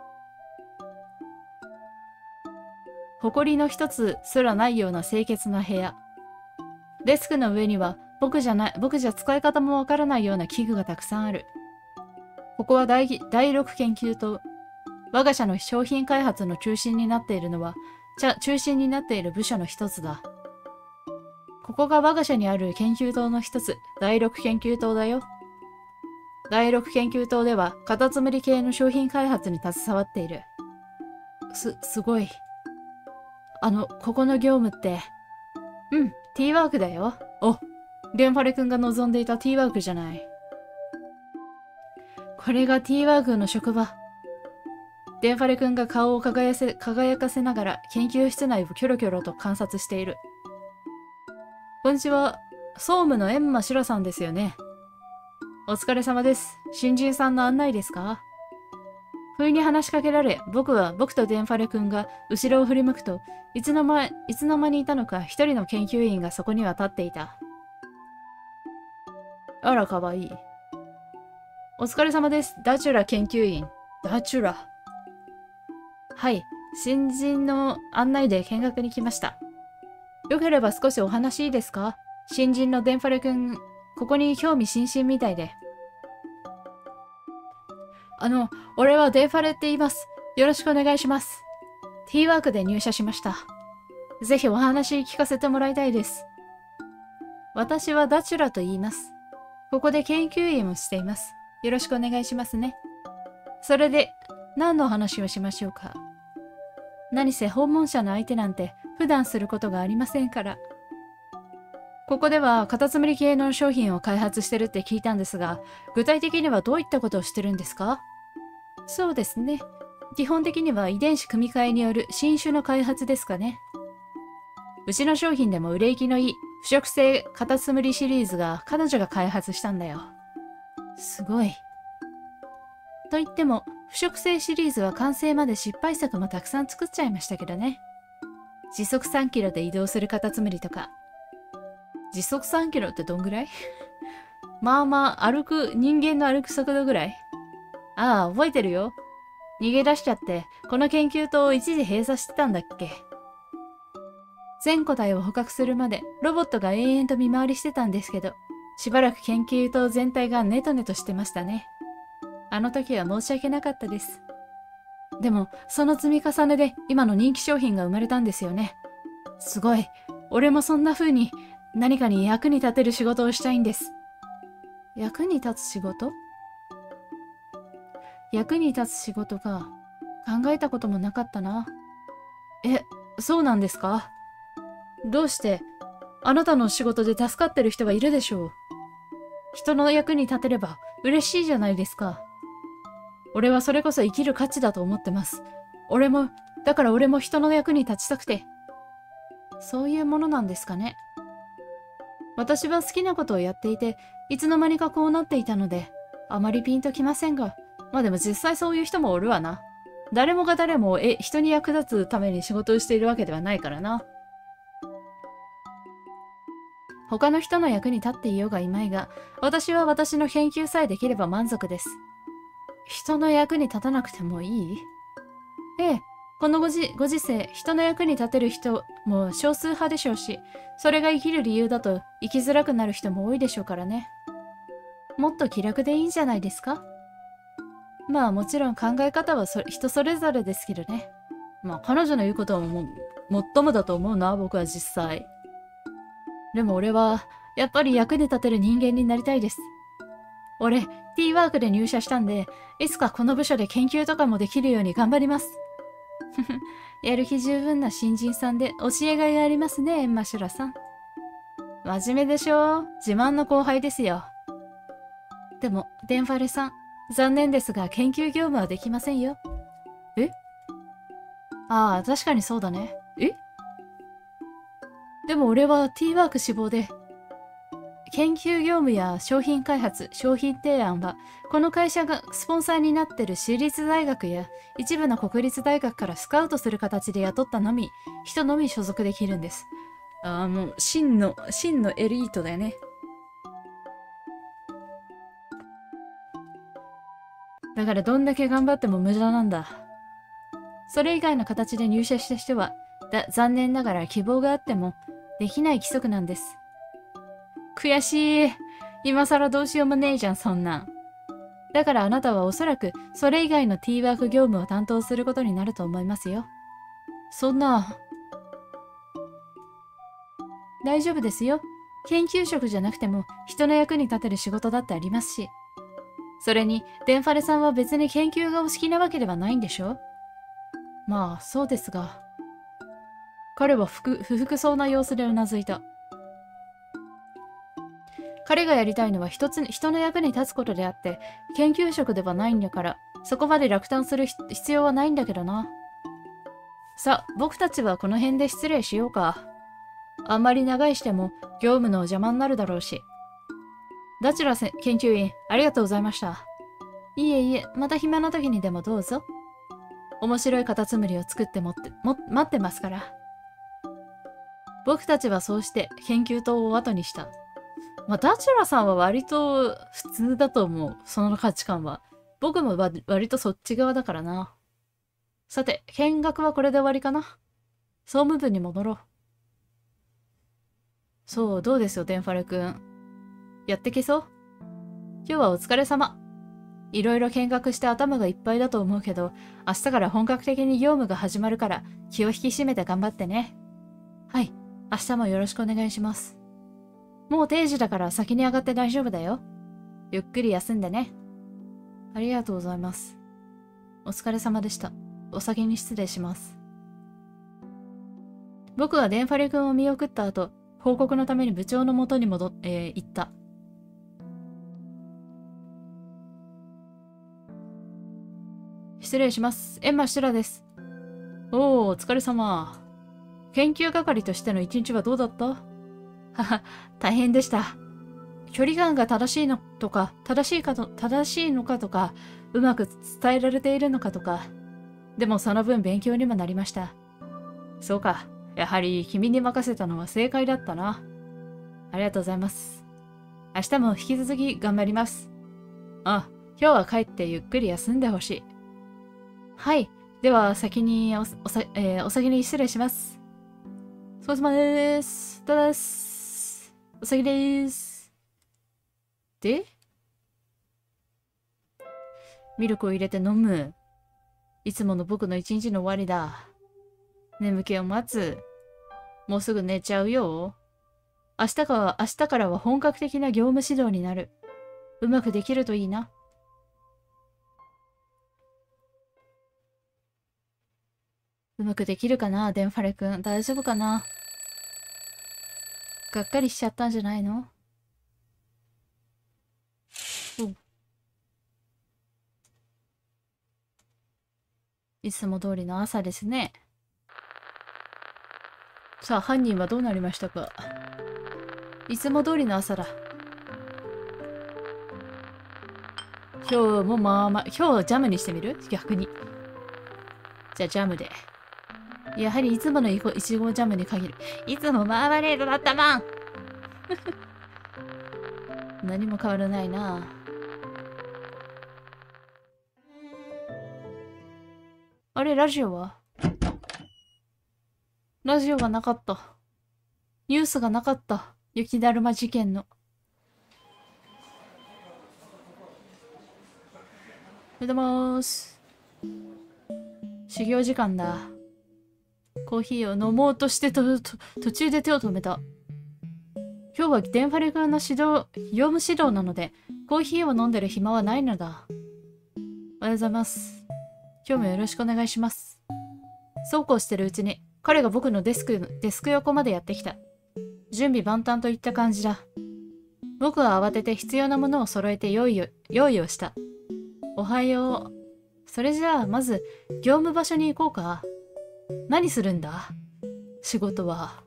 A: 埃の一つすらないような清潔な部屋。デスクの上には僕じゃ使い方もわからないような器具がたくさんある。ここは第6研究棟。我が社の商品開発の中心になっている部署の一つだ。ここが我が社にある研究棟の一つ、第6研究棟だよ。第6研究棟では、カタツムリ系の商品開発に携わっている。すごい。ここの業務って。うん、T ワークだよ。お、デンファレ君が望んでいた T ワークじゃない。これが T ワークの職場。デンファレ君が顔を輝かせながら研究室内をキョロキョロと観察している。こんにちは。総務の閻魔シュラさんですよね。お疲れ様です。新人さんの案内ですか？不意に話しかけられ、僕とデンファレ君が後ろを振り向くと、いつの間にいたのか一人の研究員がそこには立っていた。あら、かわいい。お疲れ様です。ダチュラ研究員。ダチュラ。はい。新人の案内で見学に来ました。よければ少しお話いいですか？新人のデンファレ君、ここに興味津々みたいで。俺はデンファレって言います。よろしくお願いします。T ワークで入社しました。ぜひお話聞かせてもらいたいです。私はダチュラと言います。ここで研究員をしています。よろしくお願いしますね。それで、何の話をしましょうか。何せ訪問者の相手なんて普段することがありませんから。ここではカタツムリ系の商品を開発してるって聞いたんですが、具体的にはどういったことをしてるんですか？そうですね。基本的には遺伝子組み換えによる新種の開発ですかね。うちの商品でも売れ行きのいい腐食性カタツムリシリーズが彼女が開発したんだよ。すごい。と言っても、腐食性シリーズは完成まで失敗作もたくさん作っちゃいましたけどね。時速3キロで移動するカタツムリとか。時速3キロってどんぐらい？まあまあ、人間の歩く速度ぐらい。ああ、覚えてるよ。逃げ出しちゃって、この研究棟を一時閉鎖してたんだっけ。全個体を捕獲するまでロボットが延々と見回りしてたんですけど、しばらく研究棟全体がネトネトしてましたね。あの時は申し訳なかったです。でも、その積み重ねで今の人気商品が生まれたんですよね。すごい。俺もそんな風に何かに役に立てる仕事をしたいんです。役に立つ仕事？役に立つ仕事か。考えたこともなかったな。そうなんですか？どうして、あなたの仕事で助かってる人がいるでしょう。人の役に立てれば嬉しいじゃないですか。俺はそれこそ生きる価値だと思ってます。だから俺も人の役に立ちたくて。そういうものなんですかね。私は好きなことをやっていて、いつの間にかこうなっていたので、あまりピンときませんが、まあでも実際そういう人もおるわな。誰もが誰も、人に役立つために仕事をしているわけではないからな。他の人の役に立っていようがいまいが、私は私の研究さえできれば満足です。人の役に立たなくてもいい？ええ、このご時世、人の役に立てる人も少数派でしょうし、それが生きる理由だと生きづらくなる人も多いでしょうからね。もっと気楽でいいんじゃないですか？まあもちろん考え方は人それぞれですけどね。まあ彼女の言うことはもっともだと思うな、僕は実際。でも俺は、やっぱり役に立てる人間になりたいです。俺、T ワークで入社したんで、いつかこの部署で研究とかもできるように頑張ります。やる気十分な新人さんで教えがいがありますね、エンマシュラさん。真面目でしょ？自慢の後輩ですよ。でも、デンファレさん、残念ですが研究業務はできませんよ。 ああ、確かにそうだね。え、でも俺は T ワーク志望で、研究業務や商品開発、商品提案は、この会社がスポンサーになっている私立大学や一部の国立大学からスカウトする形で雇った人のみ所属できるんです。ああ、もう真のエリートだよね。だからどんだけ頑張っても無駄なんだ。それ以外の形で入社した人は、残念ながら希望があってもできない規則なんです。悔しい。今更どうしようもねえじゃん、そんなん。だからあなたはおそらくそれ以外の T ワーク業務を担当することになると思いますよ。そんな。大丈夫ですよ。研究職じゃなくても人の役に立てる仕事だってありますし。それに、デンファレさんは別に研究がお好きなわけではないんでしょ？まあ、そうですが。彼は不服そうな様子でうなずいた。彼がやりたいのは人の役に立つことであって、研究職ではないんだから、そこまで落胆する必要はないんだけどな。さあ、僕たちはこの辺で失礼しようか。あんまり長居しても業務の邪魔になるだろうし。ダチュラ研究員、ありがとうございました。いえいえ、また暇な時にでもどうぞ。面白いカタツムリを作って待ってますから。僕たちはそうして研究棟を後にした。まあ、ダチュラさんは割と普通だと思う。その価値観は。僕も割とそっち側だからな。さて、見学はこれで終わりかな。総務部に戻ろう。そう、どうですよ、デンファレ君。やってけそう？今日はお疲れ様。いろいろ見学して頭がいっぱいだと思うけど、明日から本格的に業務が始まるから気を引き締めて頑張ってね。はい、明日もよろしくお願いします。もう定時だから先に上がって大丈夫だよ。ゆっくり休んでね。ありがとうございます。お疲れ様でした。お先に失礼します。僕はデンファレ君を見送った後、報告のために部長の元に行った。失礼します。エンマ・シュラです。おお、お疲れ様。研究係としての一日はどうだった？はは、大変でした。距離感が正しいのかとか、うまく伝えられているのかとか。でもその分勉強にもなりました。そうか。やはり君に任せたのは正解だったな。ありがとうございます。明日も引き続き頑張ります。あ、今日は帰ってゆっくり休んでほしい。はい。では先にお先に失礼します。お疲れ様です。ただです。お先です。で、ミルクを入れて飲む。いつもの僕の一日の終わりだ。眠気を待つ。もうすぐ寝ちゃうよ。明日からは本格的な業務指導になる。うまくできるといいな。うまくできるかな、デンファレ君。大丈夫かな。がっかりしちゃったんじゃないの？いつも通りの朝ですね。さあ、犯人はどうなりましたか？いつも通りの朝だ。今日はジャムにしてみる？逆に。じゃあジャムで。やはりいつものいちごジャムに限る。いつもマーマレードだったもん何も変わらないな。あれ、ラジオは？ラジオがなかった。ニュースがなかった。雪だるま事件の。おはようございます。修行時間だ。コーヒーを飲もうとして途中で手を止めた。今日はデンファレ君の業務指導なので、コーヒーを飲んでる暇はないのだ。おはようございます。今日もよろしくお願いします。そうこうしてるうちに、彼が僕のデスク横までやってきた。準備万端といった感じだ。僕は慌てて必要なものを揃えて用意をした。おはよう。それじゃあ、まず、業務場所に行こうか。 何するんだ？仕事は。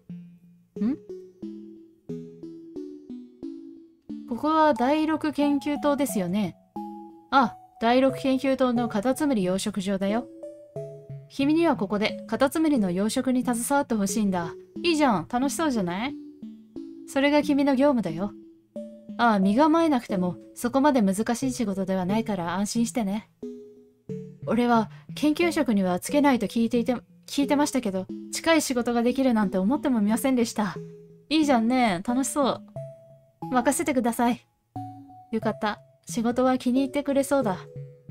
A: ここは第六研究棟ですよね。あ、第六研究棟のカタツムリ養殖場だよ。君にはここでカタツムリの養殖に携わってほしいんだ。いいじゃん、楽しそうじゃない？それが君の業務だよ。ああ、身構えなくてもそこまで難しい仕事ではないから安心してね。俺は研究職にはつけないと聞いてましたけど、近い仕事ができるなんて思ってもみませんでした。いいじゃんね、楽しそう。任せてください。よかった。仕事は気に入ってくれそうだ。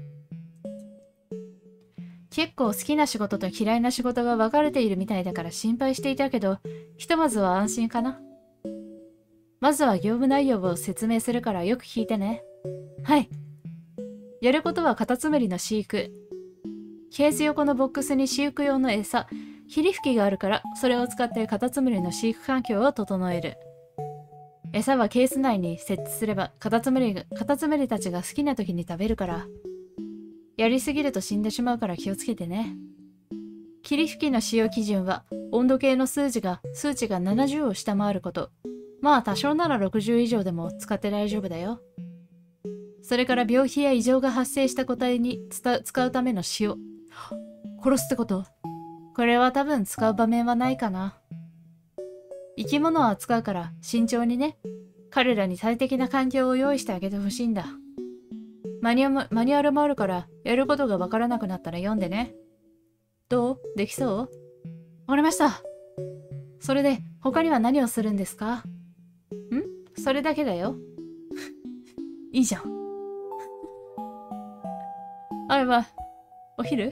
A: 結構好きな仕事と嫌いな仕事が分かれているみたいだから心配していたけど、ひとまずは安心かな。まずは業務内容を説明するからよく聞いてね。はい。やることはカタツムリの飼育。ケース横のボックスに飼育用の餌、霧吹きがあるから、それを使ってカタツムリの飼育環境を整える。餌はケース内に設置すればカタツムリたちが好きな時に食べるから。やりすぎると死んでしまうから気をつけてね。霧吹きの使用基準は温度計の数値が70を下回ること。まあ多少なら60以上でも使って大丈夫だよ。それから病気や異常が発生した個体に使うための塩。殺すってこと？これは多分使う場面はないかな。生き物を扱うから慎重にね。彼らに最適な環境を用意してあげてほしいんだ。マニュアルもあるからやることがわからなくなったら読んでね。どう？できそう？わかりました。それで他には何をするんですか？それだけだよ。いいじゃん。あれは、お昼？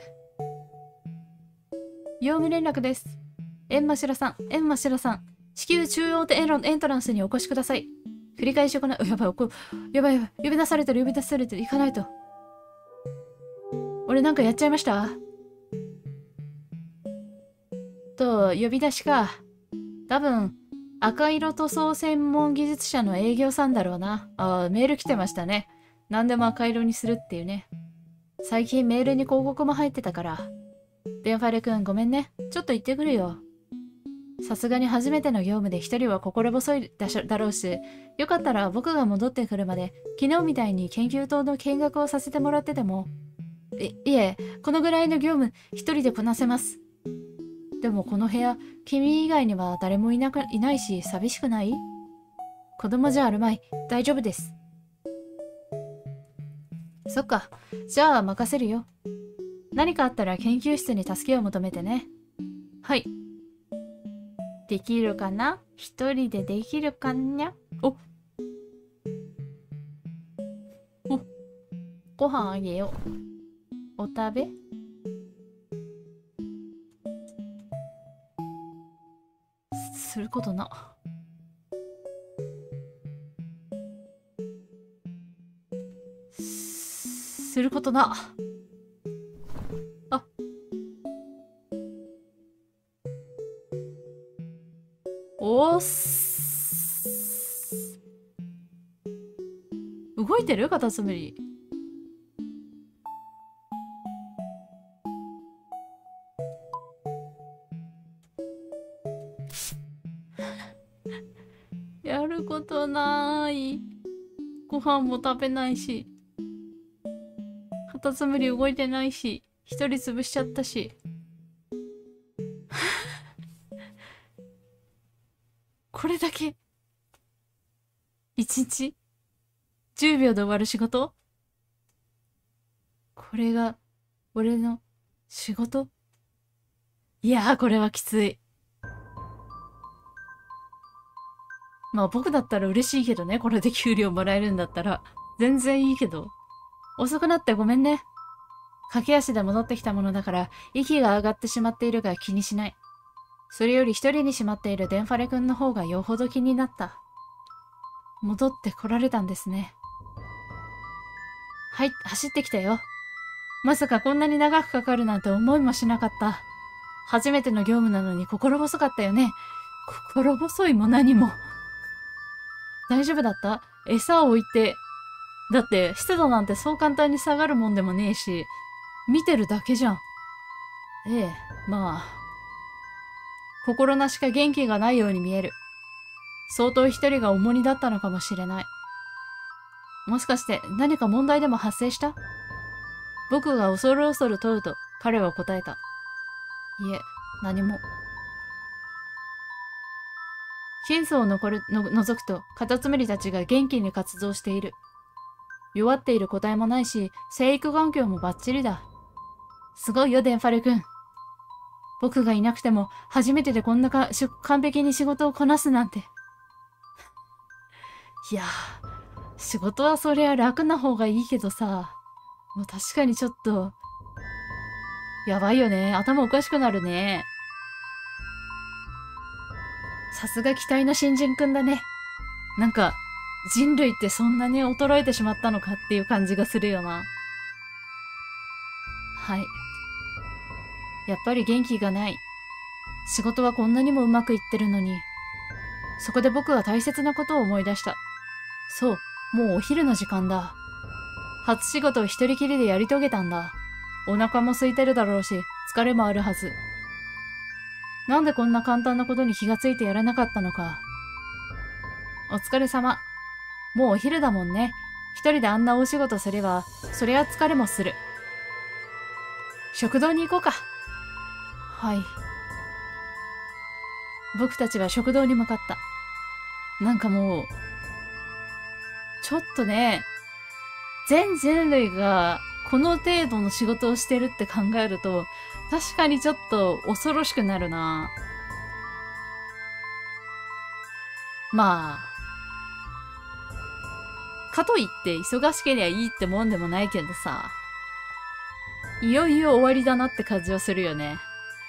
A: 業務連絡です。エンマシラさん、地球中央エントランスにお越しください。繰り返し行う。やばい。呼び出されてる。行かないと。俺なんかやっちゃいました？呼び出しか。多分、赤色塗装専門技術者の営業さんだろうな。メール来てましたね。何でも赤色にするっていうね。最近メールに広告も入ってたから。デンファレ君ごめんね。ちょっと行ってくるよ。さすがに初めての業務で一人は心細いだろうし、よかったら僕が戻ってくるまで、昨日みたいに研究棟の見学をさせてもらってても。いえ、このぐらいの業務一人でこなせます。でもこの部屋、君以外には誰もいないし寂しくない？子供じゃあるまい。大丈夫です。そっか。じゃあ任せるよ。何かあったら研究室に助けを求めてね。はい。できるかな？一人でできるかにゃ？ご飯あげよう。お食べ？することな。することな。動いてる？カタツムリ。やることない。ご飯も食べないし。カタツムリ動いてないし。一人潰しちゃったし。これだけ。1日10秒で終わる仕事？これが俺の仕事？いやー、これはきつい。まあ僕だったら嬉しいけどね。これで給料もらえるんだったら。全然いいけど。遅くなってごめんね。駆け足で戻ってきたものだから、息が上がってしまっているが気にしない。それより一人にしまっているデンファレ君の方がよほど気になった。戻ってこられたんですね。はい、走ってきたよ。まさかこんなに長くかかるなんて思いもしなかった。初めての業務なのに心細かったよね。心細いも何も。大丈夫だった？餌を置いて。だって湿度なんてそう簡単に下がるもんでもねえし、見てるだけじゃん。ええ、まあ、 心なしか元気がないように見える。相当一人が重荷だったのかもしれない。もしかして何か問題でも発生した？僕が恐る恐る問うと彼は答えた。いえ、何も。ケースを除くと、カタツムリたちが元気に活動している。弱っている個体もないし、生育環境もバッチリだ。すごいよ、デンファル君。僕がいなくても、初めてでこんな完璧に仕事をこなすなんて。いやー、仕事はそりゃ楽な方がいいけどさ、もう確かにちょっと、やばいよね。頭おかしくなるね。さすが期待の新人くんだね。なんか、人類ってそんなに衰えてしまったのかっていう感じがするよな。はい。やっぱり元気がない。仕事はこんなにもうまくいってるのに。そこで僕は大切なことを思い出した。そう、もうお昼の時間だ。初仕事を一人きりでやり遂げたんだ。お腹も空いてるだろうし、疲れもあるはず。なんでこんな簡単なことに気がついてやらなかったのか。お疲れ様。もうお昼だもんね。一人であんな大仕事すれば、そりゃ疲れもする。食堂に行こうか。はい。僕たちは食堂に向かった。なんかもう、ちょっとね、全人類がこの程度の仕事をしてるって考えると、確かにちょっと恐ろしくなるな。まあ、かといって忙しけりゃいいってもんでもないけどさ、いよいよ終わりだなって感じはするよね。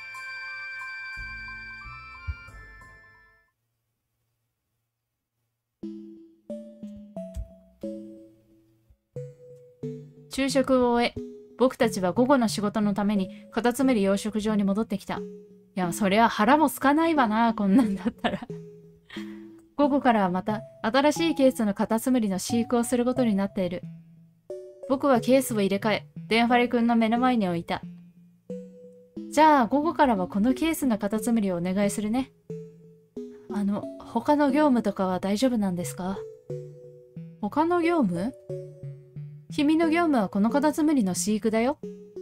A: 昼食を終え、僕たちは午後の仕事のためにカタツムリ養殖場に戻ってきた。いや、そりゃ腹も空かないわな、こんなんだったら。午後からはまた新しいケースのカタツムリの飼育をすることになっている。僕はケースを入れ替え、デンファレ君の目の前に置いた。じゃあ午後からはこのケースのカタツムリをお願いするね。他の業務とかは大丈夫なんですか？他の業務？君の業務はこのカタツムリの飼育だよ。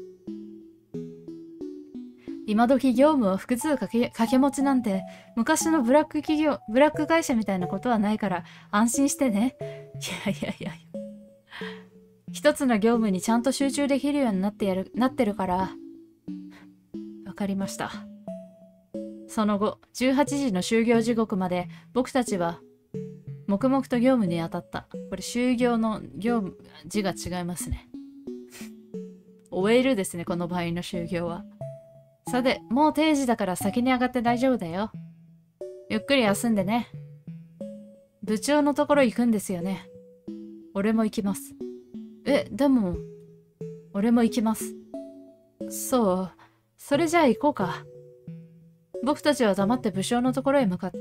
A: 今時業務を複数掛け持ちなんて昔のブラック会社みたいなことはないから安心してね。いや。一つの業務にちゃんと集中できるようになってるから。わかりました。その後、18時の就業時刻まで僕たちは黙々と業務に当たった。これ、就業の業務、字が違いますね。終えるですね、この場合の就業は。さて、もう定時だから先に上がって大丈夫だよ。ゆっくり休んでね。部長のところ行くんですよね。俺も行きます。でも、俺も行きます。そう、それじゃあ行こうか。僕たちは黙って部長のところへ向かった。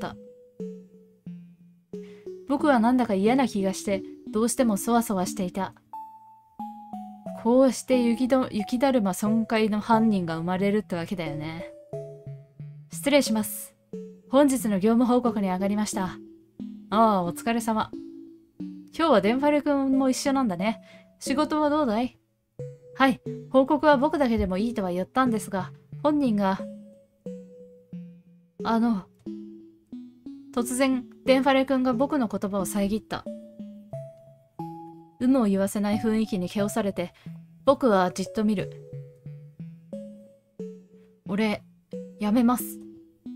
A: 僕はなんだか嫌な気がして、どうしてもそわそわしていた。こうして雪だるま損壊の犯人が生まれるってわけだよね。失礼します。本日の業務報告に上がりました。ああ、お疲れ様。今日はデンファレ君も一緒なんだね。仕事はどうだい？はい、報告は僕だけでもいいとは言ったんですが、本人が、突然、デンファレ君が僕の言葉を遮った。有無を言わせない雰囲気に気をされて、僕はじっと見る。俺、やめます。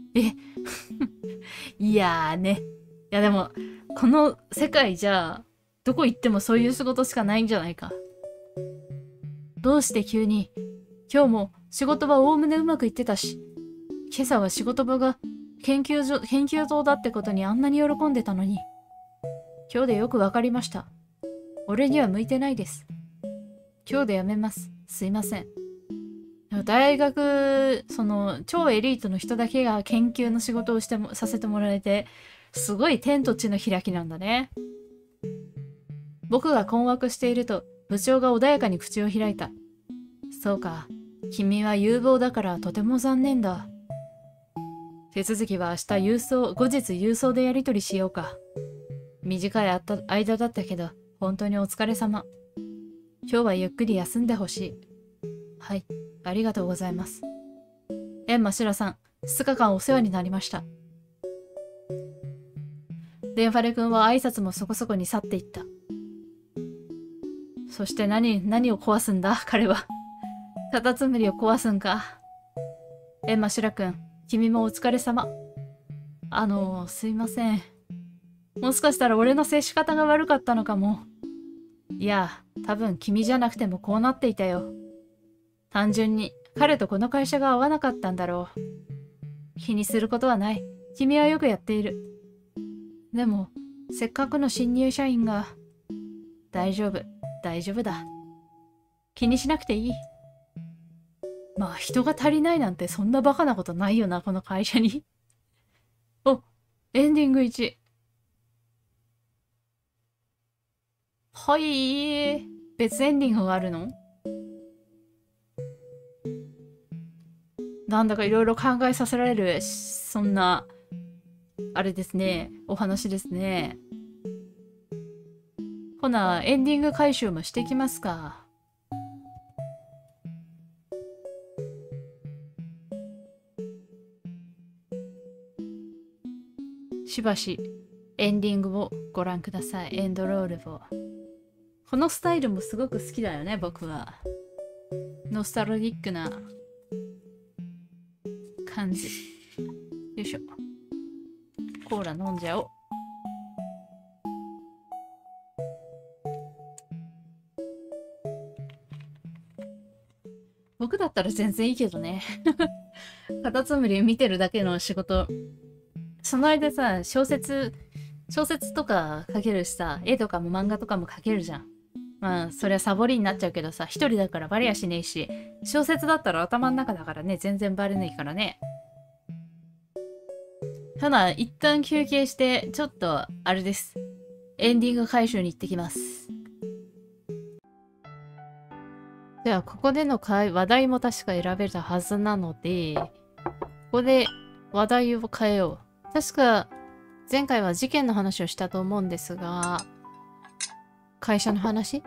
A: いやーね。いやでも、この世界じゃ、どこ行ってもそういう仕事しかないんじゃないか。どうして急に、今日も仕事はおおむねうまくいってたし、今朝は仕事場が研究棟だってことにあんなに喜んでたのに、今日でよくわかりました。俺には向いてないです。今日でやめます。すいません。大学、超エリートの人だけが研究の仕事をさせてもらえて、すごい天と地の開きなんだね。僕が困惑していると、部長が穏やかに口を開いた。そうか。君は有望だからとても残念だ。 手続きは後日郵送でやり取りしようか。短い間だったけど、本当にお疲れ様。今日はゆっくり休んでほしい。はい、ありがとうございます。エンマシラさん、2日間お世話になりました。デンファレ君は挨拶もそこそこに去っていった。そして何を壊すんだ彼は。カタツムリを壊すんか。エンマシラ君、君もお疲れ様。すいません。もしかしたら俺の接し方が悪かったのかも。いや、多分君じゃなくてもこうなっていたよ。単純に彼とこの会社が合わなかったんだろう。気にすることはない。君はよくやっている。でも、せっかくの新入社員が。大丈夫だ。気にしなくていい。まあ、人が足りないなんてそんなバカなことないよな、この会社に。お、エンディング1。はい、別エンディングがあるの？なんだかいろいろ考えさせられる、そんな、あれですね、お話ですね。ほな、エンディング回収もしていきますか。しばし、エンディングをご覧ください。エンドロールを。このスタイルもすごく好きだよね、僕は。ノスタルジックな感じ。よいしょ。コーラ飲んじゃおう。僕だったら全然いいけどね。カタツムリ見てるだけの仕事。その間さ、小説とか書けるしさ、絵とかも漫画とかも書けるじゃん。まあ、そりゃサボりになっちゃうけどさ、一人だからバレやしねえし、小説だったら頭の中だからね、全然バレないからね。ただ、一旦休憩して、ちょっと、あれです。エンディング回収に行ってきます。では、ここでの話題も確か選べたはずなので、ここで話題を変えよう。確か、前回は事件の話をしたと思うんですが、会社の話？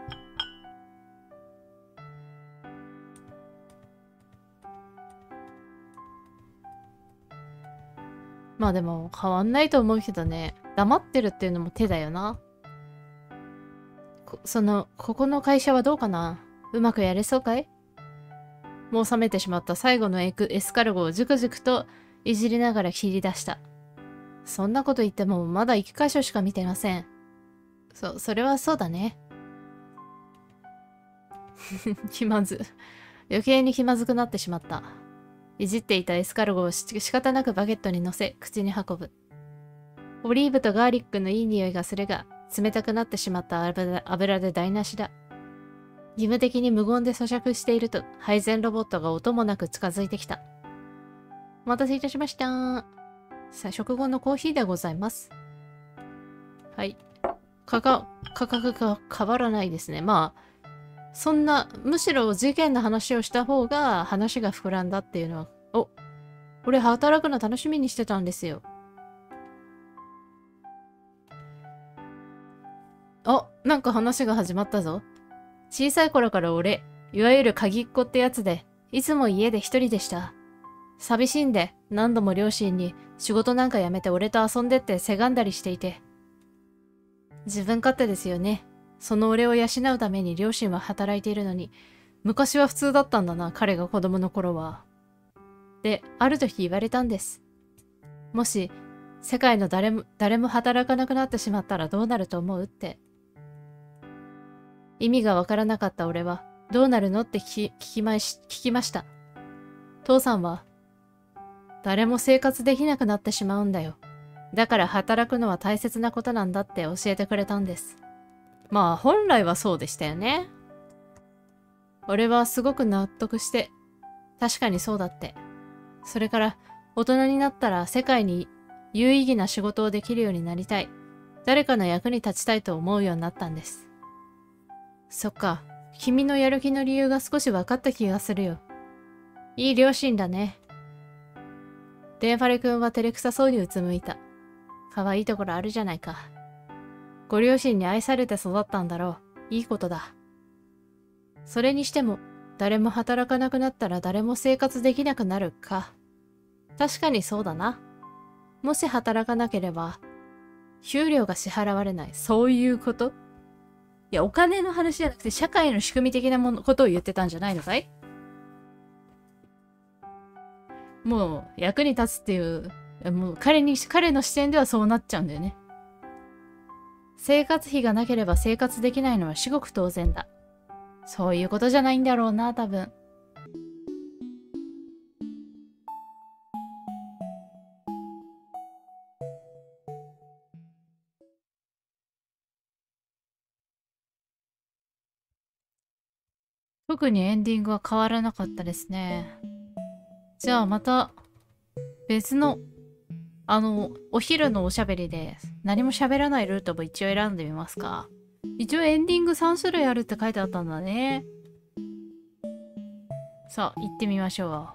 A: まあでも変わんないと思うけどね。黙ってるっていうのも手だよな。ここの会社はどうかな？うまくやれそうかい？もう冷めてしまった最後のエスカルゴをジュクジュクといじりながら切り出した。そんなこと言ってもまだ1箇所しか見てません。それはそうだね。気まず。余計に気まずくなってしまった。いじっていたエスカルゴを仕方なくバゲットに乗せ、口に運ぶ。オリーブとガーリックのいい匂いがするが、冷たくなってしまった油で台無しだ。義務的に無言で咀嚼していると、配膳ロボットが音もなく近づいてきた。お待たせいたしました。さあ、食後のコーヒーでございます。はい。価格が変わらないですね。まあ、そんな、むしろ事件の話をした方が話が膨らんだっていうのは、俺働くの楽しみにしてたんですよ。なんか話が始まったぞ。小さい頃から俺、いわゆる鍵っ子ってやつで、いつも家で一人でした。寂しいんで、何度も両親に仕事なんか辞めて俺と遊んでってせがんだりしていて。自分勝手ですよね。その俺を養うために両親は働いているのに、昔は普通だったんだな、彼が子供の頃は。で、ある時言われたんです。もし、世界の誰も働かなくなってしまったらどうなると思うって。意味がわからなかった俺は、どうなるのって聞きました。父さんは、誰も生活できなくなってしまうんだよ。だから働くのは大切なことなんだって教えてくれたんです。まあ本来はそうでしたよね。俺はすごく納得して、確かにそうだって。それから大人になったら世界に有意義な仕事をできるようになりたい。誰かの役に立ちたいと思うようになったんです。そっか、君のやる気の理由が少し分かった気がするよ。いい両親だね。 デンファレ君は照れくさそうにうつむいた。可愛いところあるじゃないか。ご両親に愛されて育ったんだろう。いいことだ。それにしても、誰も働かなくなったら誰も生活できなくなるか。確かにそうだな。もし働かなければ、給料が支払われない。そういうこと？いや、お金の話じゃなくて、社会の仕組み的なことを言ってたんじゃないのかい？もう、役に立つっていう、もう彼の視点ではそうなっちゃうんだよね。生活費がなければ生活できないのは至極当然だ。そういうことじゃないんだろうな、多分。特にエンディングは変わらなかったですね。じゃあまた別の、お昼のおしゃべりで何も喋らないルートも一応選んでみますか。一応エンディング3種類あるって書いてあったんだね。さあ、行ってみましょう。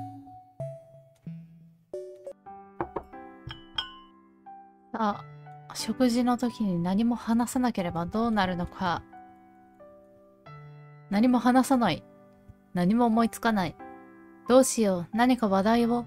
A: さあ、食事の時に何も話さなければどうなるのか。何も話さない。何も思いつかない。どうしよう。何か話題を。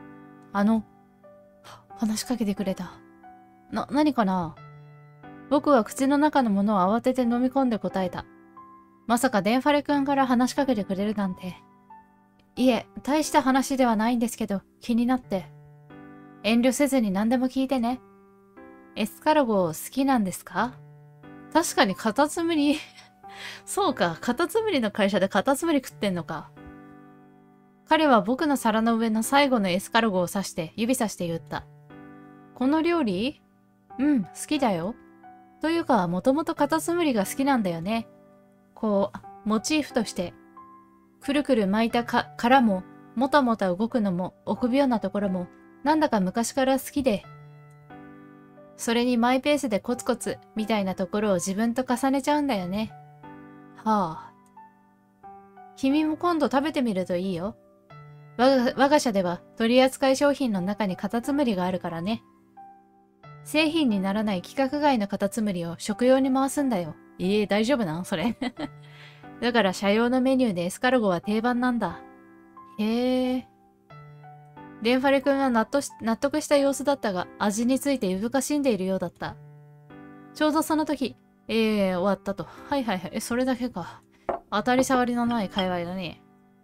A: 話しかけてくれた。何かな？僕は口の中のものを慌てて飲み込んで答えた。まさかデンファレ君から話しかけてくれるなんて。いえ、大した話ではないんですけど、気になって。遠慮せずに何でも聞いてね。エスカルゴ好きなんですか？確かにカタツムリそうか、カタツムリの会社でカタツムリ食ってんのか。彼は僕の皿の上の最後のエスカルゴを指さして言った。この料理？うん、好きだよ。というか、もともとカタツムリが好きなんだよね。こう、モチーフとして。くるくる巻いた殻も、もたもた動くのも、臆病なところも、なんだか昔から好きで。それにマイペースでコツコツ、みたいなところを自分と重ねちゃうんだよね。はあ。君も今度食べてみるといいよ。我が社では取扱い商品の中にカタツムリがあるからね。製品にならない規格外のカタツムリを食用に回すんだよ。大丈夫なんそれ。だから社用のメニューでエスカルゴは定番なんだ。へえ。レンファレ君は納得した様子だったが、味についていぶかしんでいるようだった。ちょうどその時、終わったと。はいはいはい。それだけか。当たり障りのない会話だね。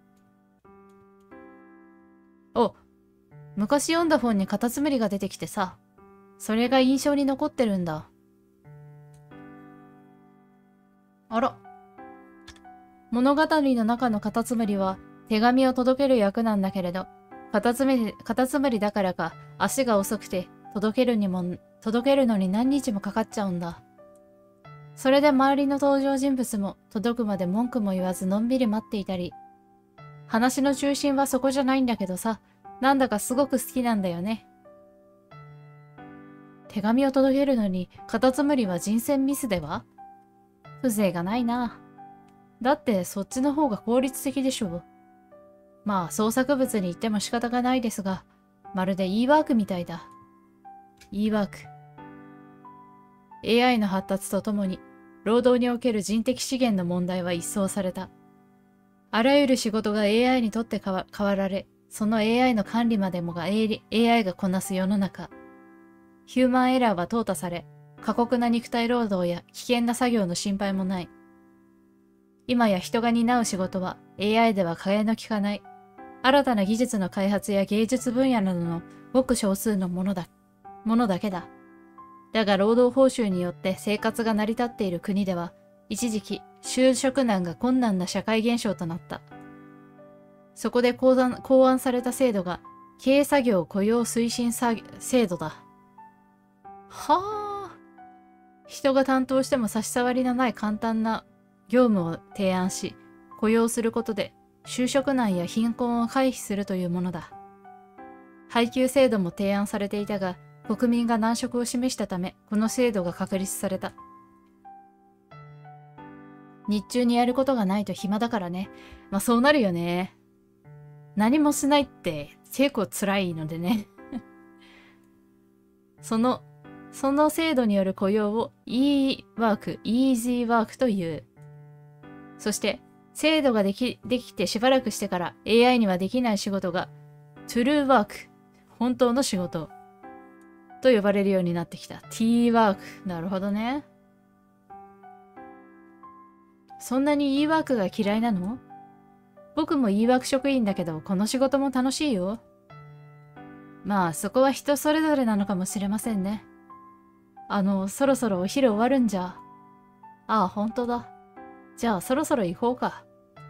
A: お、昔読んだ本にカタツムリが出てきてさ。それが印象に残ってるんだ。あら。物語の中のカタツムリは手紙を届ける役なんだけれど、カタツムリだからか足が遅くて届けるのに何日もかかっちゃうんだ。それで周りの登場人物も届くまで文句も言わずのんびり待っていたり。話の中心はそこじゃないんだけどさ、なんだかすごく好きなんだよね。手紙を届けるのにカタツムリは人選ミスでは？風情がないな。だってそっちの方が効率的でしょ。まあ創作物に言っても仕方がないですが、まるで e ワークみたいだ。e ワーク。AI の発達とともに、労働における人的資源の問題は一掃された。あらゆる仕事が AI にとって変わられ、その AI の管理までもが AI がこなす世の中。ヒューマンエラーは淘汰され、過酷な肉体労働や危険な作業の心配もない。今や人が担う仕事は AI では替えの利かない。新たな技術の開発や芸術分野などのごく少数のものだけだ。だが労働報酬によって生活が成り立っている国では、一時期就職難が困難な社会現象となった。そこで考案された制度が経営作業雇用推進制度だ。はあ。人が担当しても差し障りのない簡単な業務を提案し、雇用することで就職難や貧困を回避するというものだ。配給制度も提案されていたが、国民が難色を示したため、この制度が確立された。日中にやることがないと暇だからね。まあそうなるよね。何もしないって結構辛いのでね。その制度による雇用を E ワーク、Easy ワークという。そして、制度ができてしばらくしてから AI にはできない仕事が True Work、本当の仕事と呼ばれるようになってきた。T ワーク。なるほどね。そんなに E ワークが嫌いなの？僕も E ワーク職員だけど、この仕事も楽しいよ。まあ、そこは人それぞれなのかもしれませんね。そろそろお昼終わるんじゃ。ああ、本当だ。じゃあ、そろそろ行こうか。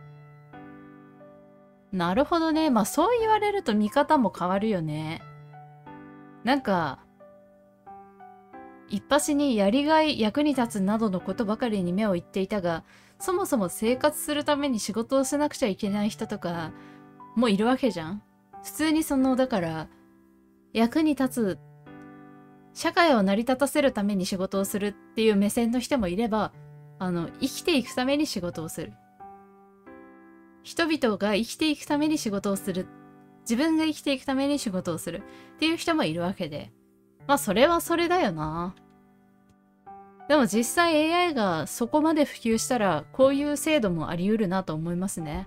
A: なるほどね。まあ、そう言われると見方も変わるよね。なんか、一発にやりがい、役に立つなどのことばかりに目を言っていたが、そもそも生活するために仕事をしなくちゃいけない人とかもいるわけじゃん。普通にだから、役に立つ、社会を成り立たせるために仕事をするっていう目線の人もいれば、生きていくために仕事をする。人々が生きていくために仕事をする。自分が生きていくために仕事をするっていう人もいるわけで。まあ、それはそれだよな。でも実際 AI がそこまで普及したら、こういう制度もあり得るなと思いますね。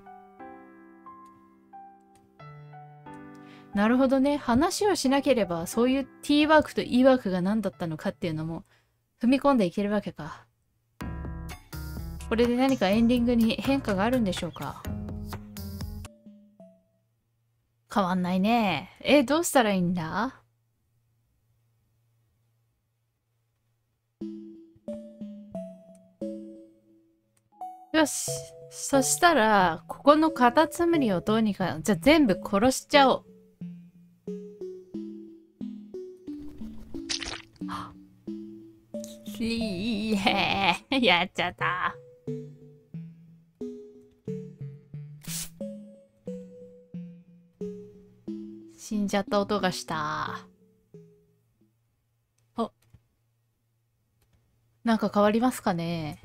A: なるほどね。話をしなければ、そういう T ワークと E ワークが何だったのかっていうのも踏み込んでいけるわけか。これで何かエンディングに変化があるんでしょうか？変わんないね。どうしたらいいんだ？よし。そしたら、ここのカタツムリをどうにか、じゃあ全部殺しちゃおう。いいえ、やっちゃった。死んじゃった音がした。お、なんか変わりますかね？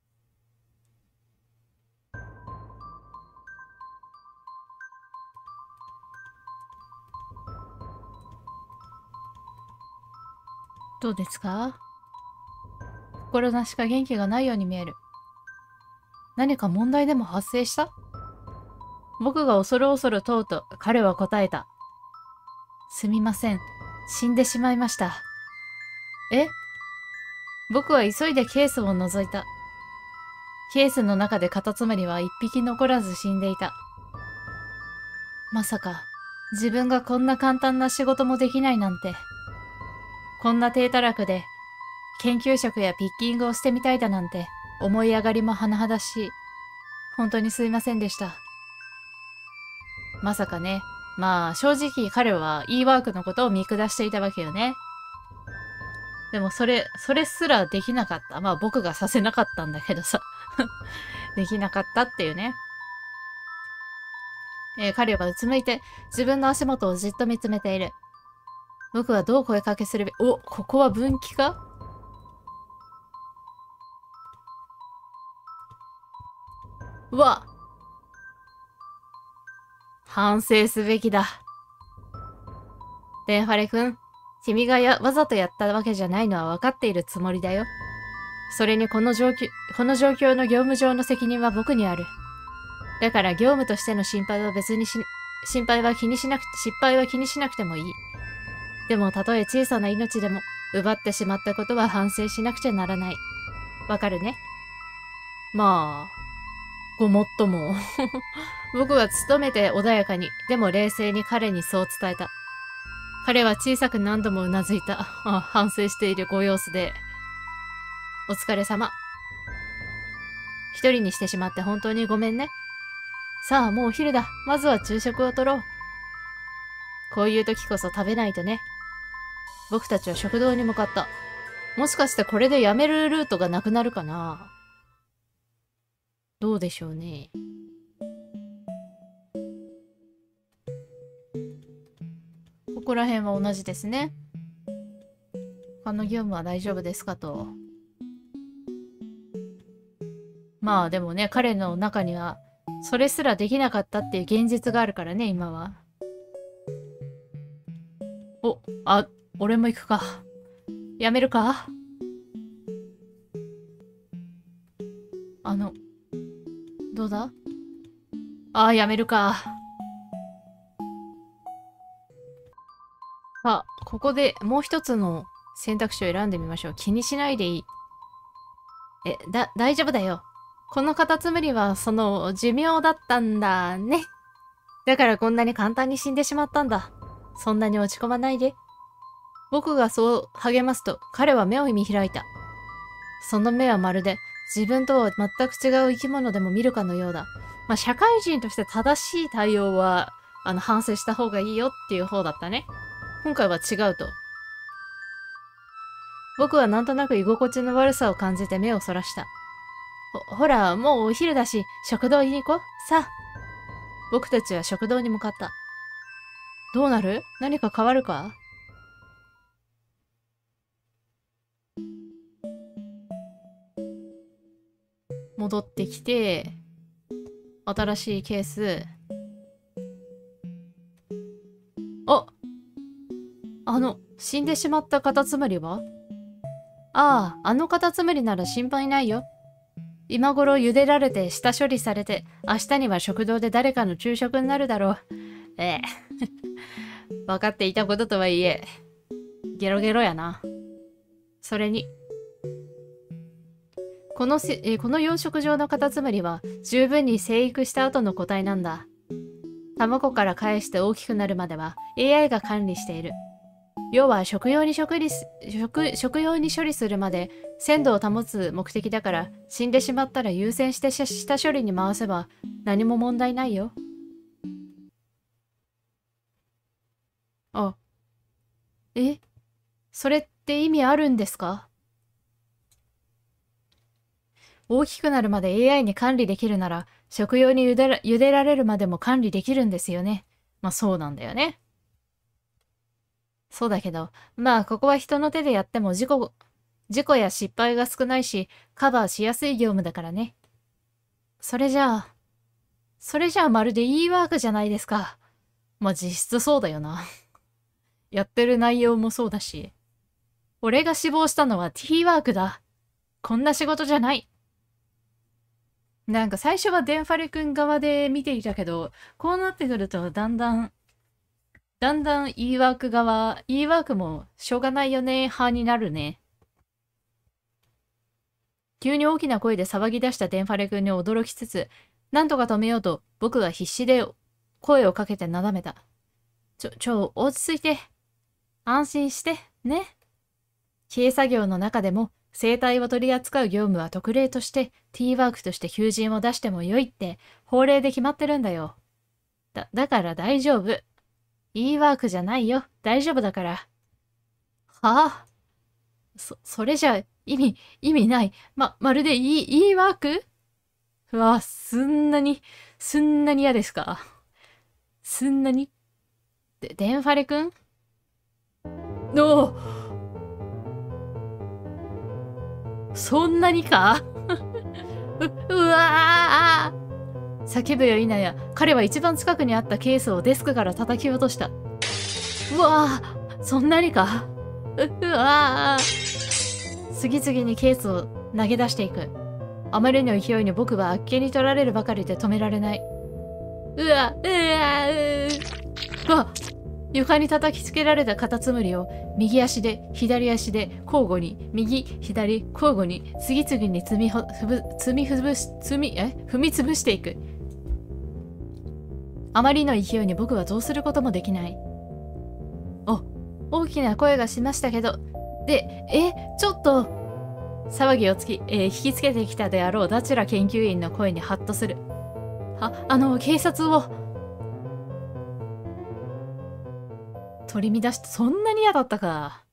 A: どうですか？心なしか元気がないように見える。何か問題でも発生した？僕が恐る恐る問うと彼は答えた。すみません。死んでしまいました。え？僕は急いでケースを覗いた。ケースの中でカタツムリは一匹残らず死んでいた。まさか、自分がこんな簡単な仕事もできないなんて。こんな低たらくで、研究職やピッキングをしてみたいだなんて、思い上がりも甚だしい。本当にすいませんでした。まさかね。まあ、正直彼は E ワークのことを見下していたわけよね。でもそれすらできなかった。まあ僕がさせなかったんだけどさ。できなかったっていうね。彼はうつむいて自分の足元をじっと見つめている。僕はどう声かけするべ、お、ここは分岐か？うわ！反省すべきだ。デンファレ君、君がわざとやったわけじゃないのは分かっているつもりだよ。それにこの状況の業務上の責任は僕にある。だから業務としての心配は失敗は気にしなくてもいい。でもたとえ小さな命でも奪ってしまったことは反省しなくちゃならない。わかるね？まあ、ごもっとも。僕は努めて穏やかに、でも冷静に彼にそう伝えた。彼は小さく何度もうなずいた。反省しているご様子で。お疲れ様。一人にしてしまって本当にごめんね。さあ、もうお昼だ。まずは昼食をとろう。こういう時こそ食べないとね。僕たちは食堂に向かった。もしかしてこれでやめるルートがなくなるかな？どうでしょうね。ここら辺は同じですね。他の業務は大丈夫ですかと。まあでもね、彼の中にはそれすらできなかったっていう現実があるからね、今は。 俺も行くか。やめるか？どうだ？やめるか。ここでもう一つの選択肢を選んでみましょう。気にしないでいい。大丈夫だよ。このカタツムリはその寿命だったんだね。だからこんなに簡単に死んでしまったんだ。そんなに落ち込まないで。僕がそう励ますと彼は目を見開いた。その目はまるで自分とは全く違う生き物でも見るかのようだ。まあ、社会人として正しい対応は、反省した方がいいよっていう方だったね。今回は違うと。僕はなんとなく居心地の悪さを感じて目をそらした。ほら、もうお昼だし、食堂に行こう。さあ。僕たちは食堂に向かった。どうなる？何か変わるか？戻ってきて、新しいケース。死んでしまったカタツムリは？あのカタツムリなら心配ないよ。今頃茹でられて下処理されて、明日には食堂で誰かの昼食になるだろう。分かっていたこととはいえ、ゲロゲロやな。それに、この養殖場のカタツムリは十分に生育した後の個体なんだ。卵から返して大きくなるまでは AI が管理している。要は食用に処理するまで鮮度を保つ目的だから、死んでしまったら優先して下処理に回せば何も問題ないよ。それって意味あるんですか？大きくなるまで AI に管理できるなら、食用に茹でられるまでも管理できるんですよね。まあそうなんだよね。そうだけど、まあここは人の手でやっても事故や失敗が少ないし、カバーしやすい業務だからね。それじゃあまるで E ワークじゃないですか。まあ実質そうだよな。やってる内容もそうだし。俺が死亡したのは T ワークだ。こんな仕事じゃない。なんか最初はデンファレ君側で見ていたけど、こうなってくるとだんだん E ワーク側、E ワークもしょうがないよね派になるね。急に大きな声で騒ぎ出したデンファレ君に驚きつつ、なんとか止めようと僕は必死で声をかけてなだめた。落ち着いて。安心して、ね。経営作業の中でも生態を取り扱う業務は特例として T ワークとして求人を出してもよいって法令で決まってるんだよ。だから大丈夫。E ワークじゃないよ。大丈夫だから。はあ？それじゃ意味ない。まるで E ワーク？うわ、すんなに嫌ですか？すんなに？デンファレ君？そんなにか？うわー！叫ぶよいなや、彼は一番近くにあったケースをデスクから叩き落とした。うわー！そんなにか？うわー！次々にケースを投げ出していく。あまりの勢いに僕はあっけに取られるばかりで止められない。床に叩きつけられたカタツムリを右足で左足で交互に右左交互に次々に踏みつぶしていく。あまりの勢いに僕はどうすることもできない。大きな声がしましたけど、ちょっと騒ぎを引きつけてきたであろうダチュラ研究員の声にハッとする。警察を取り乱して、そんなに嫌だったか。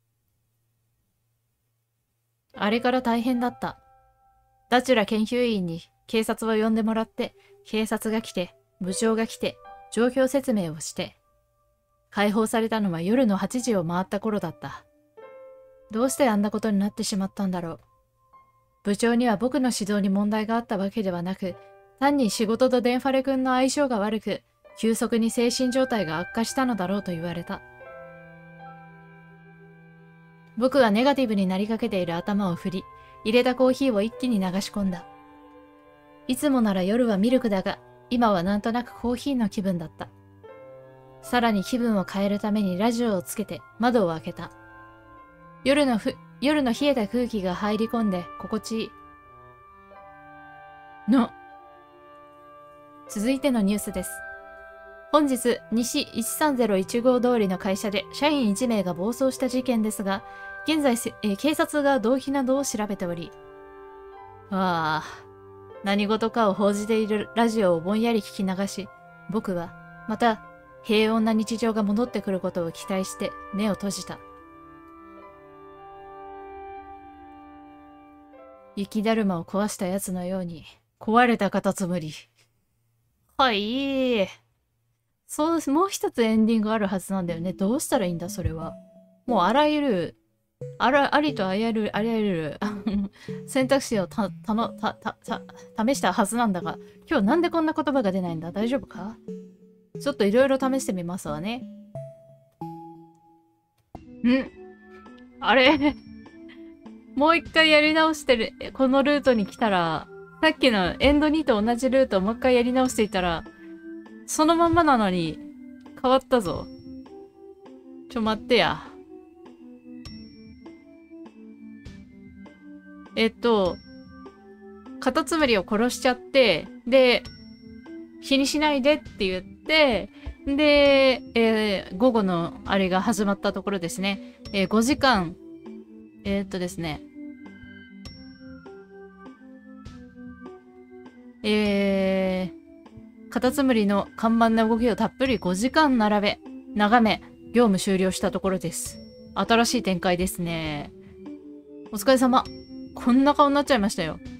A: あれから大変だった。ダチュラ研究員に警察を呼んでもらって、警察が来て、部長が来て、状況説明をして、解放されたのは夜の8時を回った頃だった。どうしてあんなことになってしまったんだろう。部長には僕の指導に問題があったわけではなく、単に仕事とデンファレ君の相性が悪く、急速に精神状態が悪化したのだろうと言われた。 僕はネガティブになりかけている頭を振り、入れたコーヒーを一気に流し込んだ。いつもなら夜はミルクだが、今はなんとなくコーヒーの気分だった。さらに気分を変えるためにラジオをつけて窓を開けた。夜の冷えた空気が入り込んで心地いい。続いてのニュースです。本日、西13015号通りの会社で社員1名が暴走した事件ですが、現在、警察が動機などを調べており、何事かを報じているラジオをぼんやり聞き流し、僕はまた平穏な日常が戻ってくることを期待して目を閉じた。雪だるまを壊したやつのように壊れたカタツムリ。はい。そう、もう一つエンディングあるはずなんだよね。どうしたらいいんだ、それは。もうあらゆる、ありとあらゆる選択肢を試したはずなんだが、今日なんでこんな言葉が出ないんだ？大丈夫か？ちょっといろいろ試してみますわね。あれもう一回やり直してる、このルートに来たら、さっきのエンド2と同じルートをもう一回やり直していたら、そのまんまなのに変わったぞ。待ってや。カタツムリを殺しちゃって、で、気にしないでって言って、で、午後のあれが始まったところですね。5時間、ですね。カタツムリの看板の動きをたっぷり5時間眺め、業務終了したところです。新しい展開ですね。お疲れ様。こんな顔になっちゃいましたよ。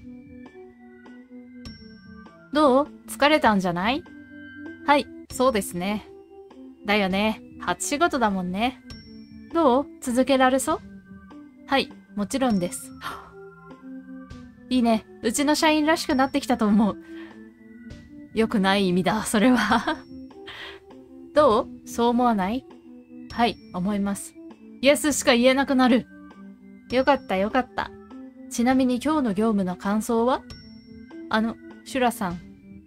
A: どう？疲れたんじゃない？はい、そうですね。だよね。初仕事だもんね。どう？続けられそう？はい、もちろんです。いいね。うちの社員らしくなってきたと思う。良くない意味だ、それは。どう？そう思わない？はい、思います。イエスしか言えなくなる。よかったよかった。ちなみに今日の業務の感想は？シュラさん。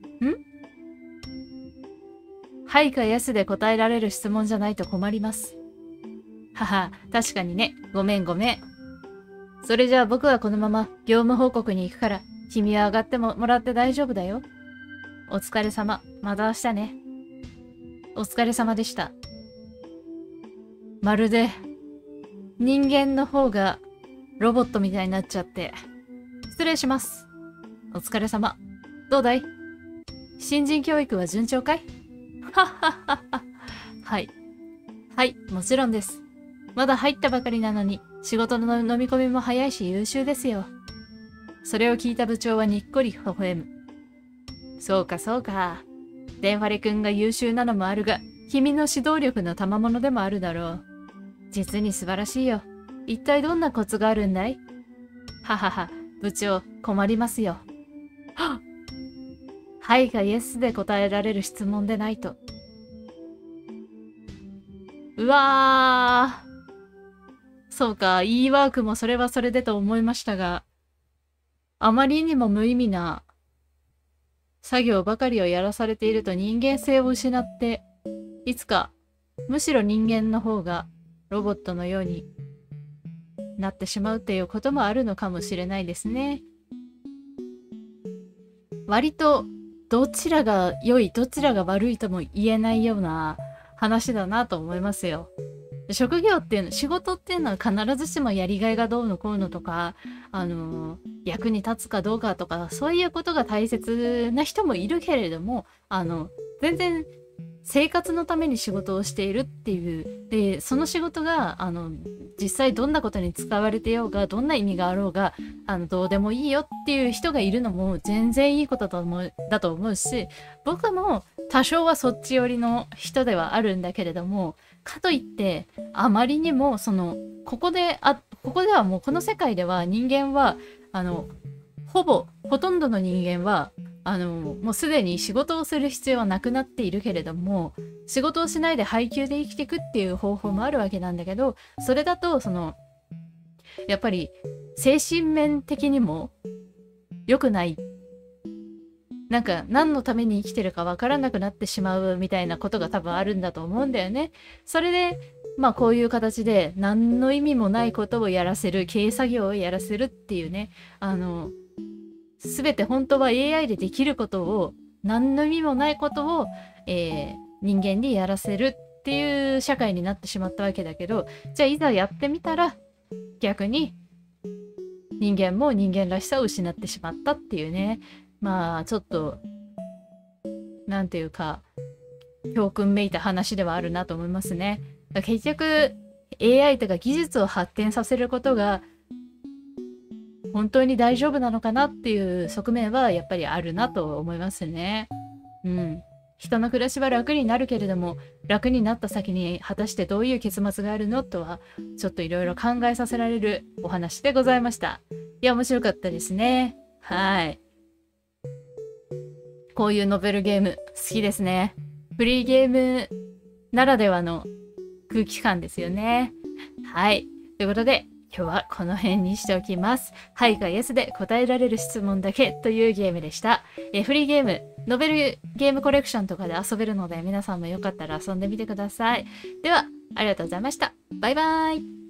A: はいかイエスで答えられる質問じゃないと困ります。はは、確かにね。ごめん。それじゃあ僕はこのまま業務報告に行くから、君は上がってもらって大丈夫だよ。お疲れ様。また明日ね。お疲れ様でした。まるで、人間の方がロボットみたいになっちゃって。失礼します。お疲れ様。どうだい？新人教育は順調かい？はっはっはっは。はい。はい、もちろんです。まだ入ったばかりなのに、仕事の飲み込みも早いし優秀ですよ。それを聞いた部長はにっこり微笑む。そうか。デンファレ君が優秀なのもあるが、君の指導力の賜物でもあるだろう。実に素晴らしいよ。一体どんなコツがあるんだい？ははは、部長、困りますよ。はいかイエスで答えられる質問でないと。うわー。そうか、E ワークもそれはそれでと思いましたが、あまりにも無意味な作業ばかりをやらされていると人間性を失って、いつか、むしろ人間の方がロボットのようになってしまうっていうこともあるのかもしれないですね。割と、どちらが良い、どちらが悪いとも言えないような話だなと思いますよ。職業っていうの、仕事っていうのは必ずしもやりがいがどうのこうのとか、役に立つかどうかとか、そういうことが大切な人もいるけれども、全然生活のために仕事をしているっていう、で、その仕事が、実際どんなことに使われてようが、どんな意味があろうが、どうでもいいよっていう人がいるのも全然いいことだと思うし、僕も多少はそっち寄りの人ではあるんだけれども、かといってあまりにもここではもうこの世界では人間はほとんどの人間はもうすでに仕事をする必要はなくなっているけれども、仕事をしないで配給で生きていくっていう方法もあるわけなんだけど、それだとやっぱり精神面的にも良くない。なんか何のために生きてるかわからなくなってしまうみたいなことが多分あるんだと思うんだよね。それでまあこういう形で何の意味もないことをやらせる、経営作業をやらせるっていうね、全て本当は AI でできることを、何の意味もないことを、人間にやらせるっていう社会になってしまったわけだけど、じゃあいざやってみたら逆に人間も人間らしさを失ってしまったっていうね。まあちょっとなんていうか教訓めいた話ではあるなと思いますね。結局 AI とか技術を発展させることが本当に大丈夫なのかなっていう側面はやっぱりあるなと思いますね。うん。人の暮らしは楽になるけれども、楽になった先に果たしてどういう結末があるのとは、ちょっといろいろ考えさせられるお話でございました。いや、面白かったですね。はい。こういうノベルゲーム好きですね。フリーゲームならではの空気感ですよね。はい。ということで、今日はこの辺にしておきます。はいかイエスで答えられる質問だけというゲームでした。フリーゲーム、ノベルゲームコレクションとかで遊べるので皆さんもよかったら遊んでみてください。では、ありがとうございました。バイバーイ。